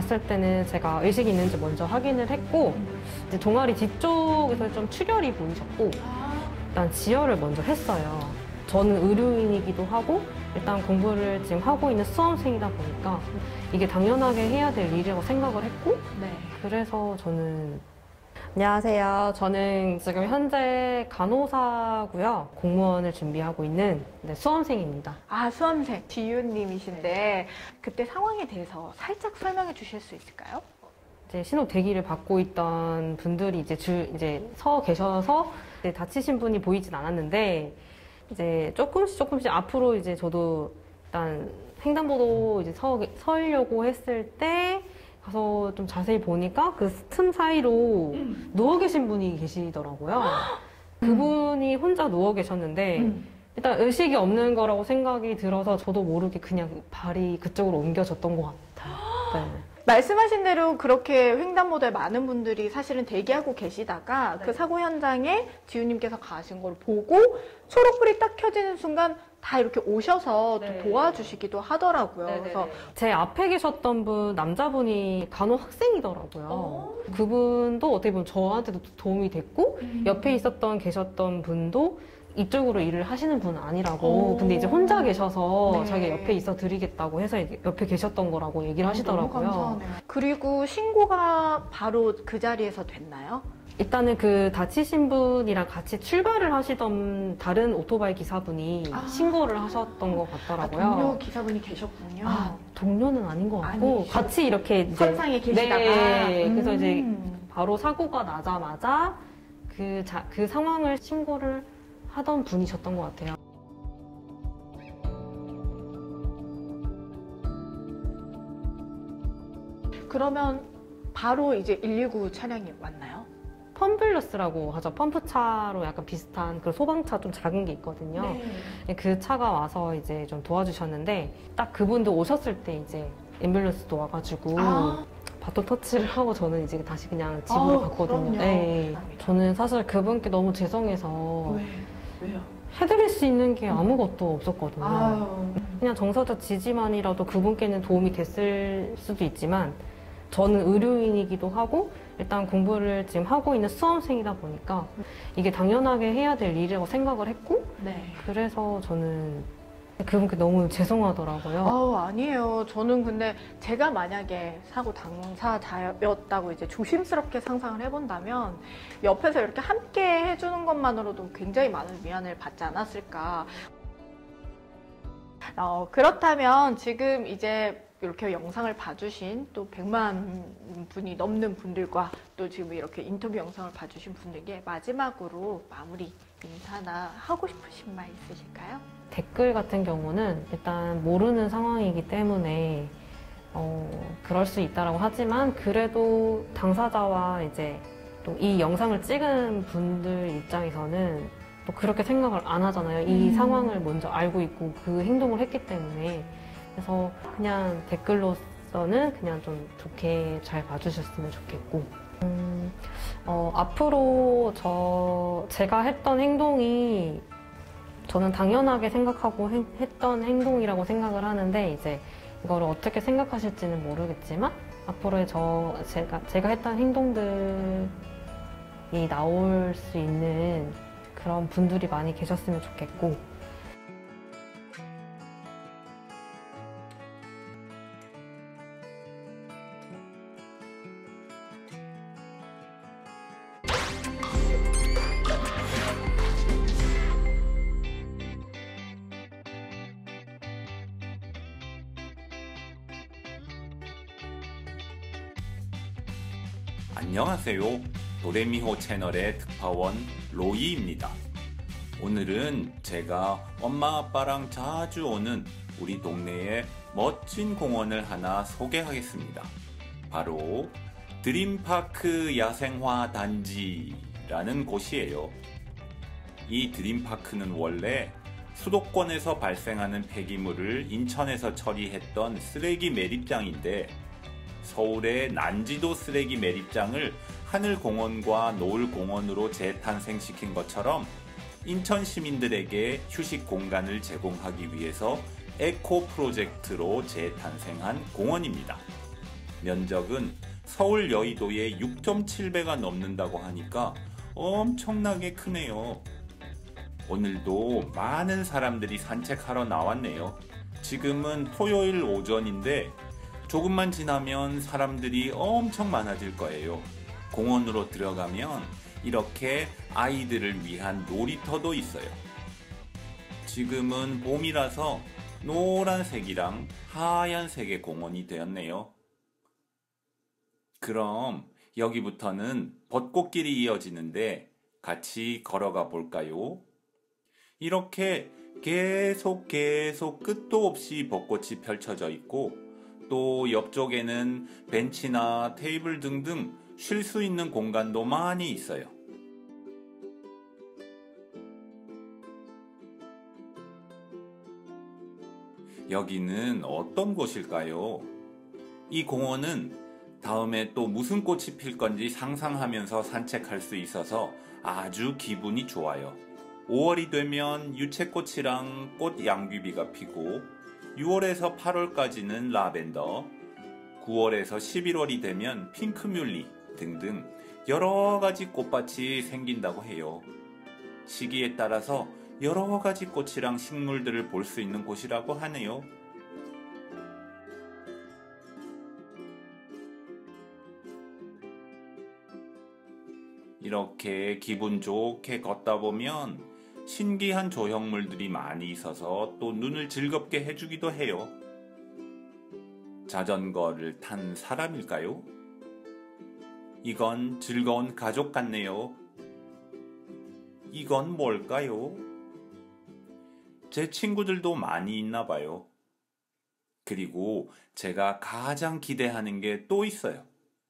갔을 때는 제가 의식이 있는지 먼저 확인을 했고 이제 종아리 뒤쪽에서 좀 출혈이 보이셨고 일단 지혈을 먼저 했어요. 저는 의료인이기도 하고 일단 공부를 지금 하고 있는 수험생이다 보니까 이게 당연하게 해야 될 일이라고 생각을 했고 그래서 저는 안녕하세요. 저는 지금 현재 간호사고요. 공무원을 준비하고 있는 수험생입니다. 아, 수험생 지유님이신데 그때 상황에 대해서 살짝 설명해 주실 수 있을까요? 이제 신호 대기를 받고 있던 분들이 이제 서 계셔서 이제 다치신 분이 보이진 않았는데 이제 조금씩 앞으로 이제 저도 일단 횡단보도 이제 서려고 했을 때 가서 좀 자세히 보니까 그 틈 사이로 누워 계신 분이 계시더라고요. 그분이 혼자 누워 계셨는데 일단 의식이 없는 거라고 생각이 들어서 저도 모르게 그냥 발이 그쪽으로 옮겨졌던 것 같아요. 네. 말씀하신 대로 그렇게 횡단보도에 많은 분들이 사실은 대기하고 계시다가 그 사고 현장에 지우님께서 가신 걸 보고 초록불이 딱 켜지는 순간 다 이렇게 오셔서 좀 도와주시기도 하더라고요. 그래서 제 앞에 계셨던 분, 남자분이 간호 학생이더라고요. 그분도 어떻게 보면 저한테도 도움이 됐고 옆에 계셨던 분도 이쪽으로 일을 하시는 분은 아니라고. 근데 이제 혼자 계셔서 자기 옆에 있어 드리겠다고 해서 옆에 계셨던 거라고 얘기를 하시더라고요. 너무 감사하네요. 그리고 신고가 바로 그 자리에서 됐나요? 일단은 그 다치신 분이랑 같이 출발을 하시던 다른 오토바이 기사분이 신고를 하셨던 것 같더라고요. 동료 기사분이 계셨군요. 동료는 아닌 것 같고 같이 이렇게 이제 선상에 계시다가 그래서 이제 바로 사고가 나자마자 그 상황을 신고를 하던 분이셨던 것 같아요. 그러면 바로 이제 119 차량이 왔나요? 펌블러스라고 하죠. 펌프차로 약간 비슷한 그 소방차 좀 작은 게 있거든요. 그 차가 와서 이제 좀 도와주셨는데 딱 그분도 오셨을 때 이제 앰뷸런스도 와가지고 바톤 터치를 하고 저는 이제 다시 그냥 집으로 갔거든요. 네. 저는 사실 그분께 너무 죄송해서 왜요? 해드릴 수 있는 게 아무것도 없었거든요. 그냥 정서적 지지만이라도 그분께는 도움이 됐을 수도 있지만 저는 의료인이기도 하고 일단 공부를 지금 하고 있는 수험생이다 보니까 이게 당연하게 해야 될 일이라고 생각을 했고 그래서 저는 그분께 너무 죄송하더라고요. 아니에요. 저는 근데 제가 만약에 사고 당사자였다고 이제 조심스럽게 상상을 해본다면 옆에서 이렇게 함께 해주는 것만으로도 굉장히 많은 위안을 받지 않았을까. 그렇다면 지금 이제 이렇게 영상을 봐주신 또 100만 분이 넘는 분들과 또 지금 이렇게 인터뷰 영상을 봐주신 분들께 마지막으로 마무리 인사나 하고 싶으신 말 있으실까요? 댓글 같은 경우는 일단 모르는 상황이기 때문에 그럴 수 있다라고 하지만 그래도 당사자와 이제 또 이 영상을 찍은 분들 입장에서는 또 그렇게 생각을 안 하잖아요. 이 상황을 먼저 알고 있고 그 행동을 했기 때문에 그래서 그냥 댓글로서는 그냥 좀 좋게 잘 봐주셨으면 좋겠고 앞으로 제가 했던 행동이 저는 당연하게 생각하고 했던 행동이라고 생각을 하는데 이제 이거를 어떻게 생각하실지는 모르겠지만 앞으로의 제가 했던 행동들이 나올 수 있는 그런 분들이 많이 계셨으면 좋겠고 안녕하세요. 도레미호 채널의 특파원 로이입니다. 오늘은 제가 엄마 아빠랑 자주 오는 우리 동네의 멋진 공원을 하나 소개하겠습니다. 바로 드림파크 야생화 단지라는 곳이에요. 이 드림파크는 원래 수도권에서 발생하는 폐기물을 인천에서 처리했던 쓰레기 매립장인데 서울의 난지도 쓰레기 매립장을 하늘공원과 노을공원으로 재탄생시킨 것처럼 인천 시민들에게 휴식 공간을 제공하기 위해서 에코 프로젝트로 재탄생한 공원입니다. 면적은 서울 여의도의 6.7배가 넘는다고 하니까 엄청나게 크네요. 오늘도 많은 사람들이 산책하러 나왔네요. 지금은 토요일 오전인데 조금만 지나면 사람들이 엄청 많아질 거예요. 공원으로 들어가면 이렇게 아이들을 위한 놀이터도 있어요. 지금은 봄이라서 노란색이랑 하얀색의 공원이 되었네요. 그럼 여기부터는 벚꽃길이 이어지는데 같이 걸어가 볼까요? 이렇게 계속 끝도 없이 벚꽃이 펼쳐져 있고 또 옆쪽에는 벤치나 테이블 등등 쉴 수 있는 공간도 많이 있어요. 여기는 어떤 곳일까요? 이 공원은 다음에 또 무슨 꽃이 필 건지 상상하면서 산책할 수 있어서 아주 기분이 좋아요. 5월이 되면 유채꽃이랑 꽃 양귀비가 피고 6월에서 8월까지는 라벤더, 9월에서 11월이 되면 핑크뮬리 등등 여러 가지 꽃밭이 생긴다고 해요. 시기에 따라서 여러 가지 꽃이랑 식물들을 볼 수 있는 곳이라고 하네요. 이렇게 기분 좋게 걷다 보면 신기한 조형물들이 많이 있어서 또 눈을 즐겁게 해주기도 해요. 자전거를 탄 사람일까요? 이건 즐거운 가족 같네요. 이건 뭘까요? 제 친구들도 많이 있나 봐요. 그리고 제가 가장 기대하는 게 또 있어요.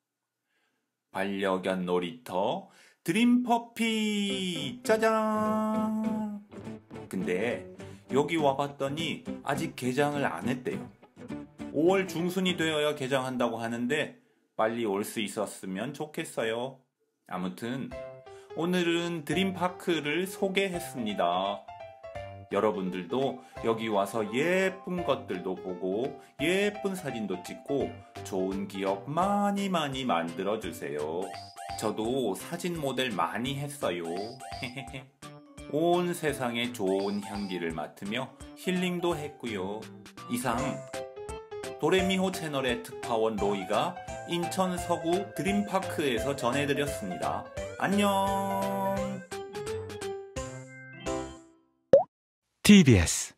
반려견 놀이터 드림퍼피! 짜잔! 근데 여기 와봤더니 아직 개장을 안 했대요. 5월 중순이 되어야 개장한다고 하는데 빨리 올 수 있었으면 좋겠어요. 아무튼 오늘은 드림파크를 소개했습니다. 여러분들도 여기 와서 예쁜 것들도 보고 예쁜 사진도 찍고 좋은 기억 많이 만들어주세요. 저도 사진 모델 많이 했어요. 온 세상에 좋은 향기를 맡으며 힐링도 했고요. 이상 도레미호 채널의 특파원 로이가 인천 서구 드림파크에서 전해드렸습니다. 안녕. TBS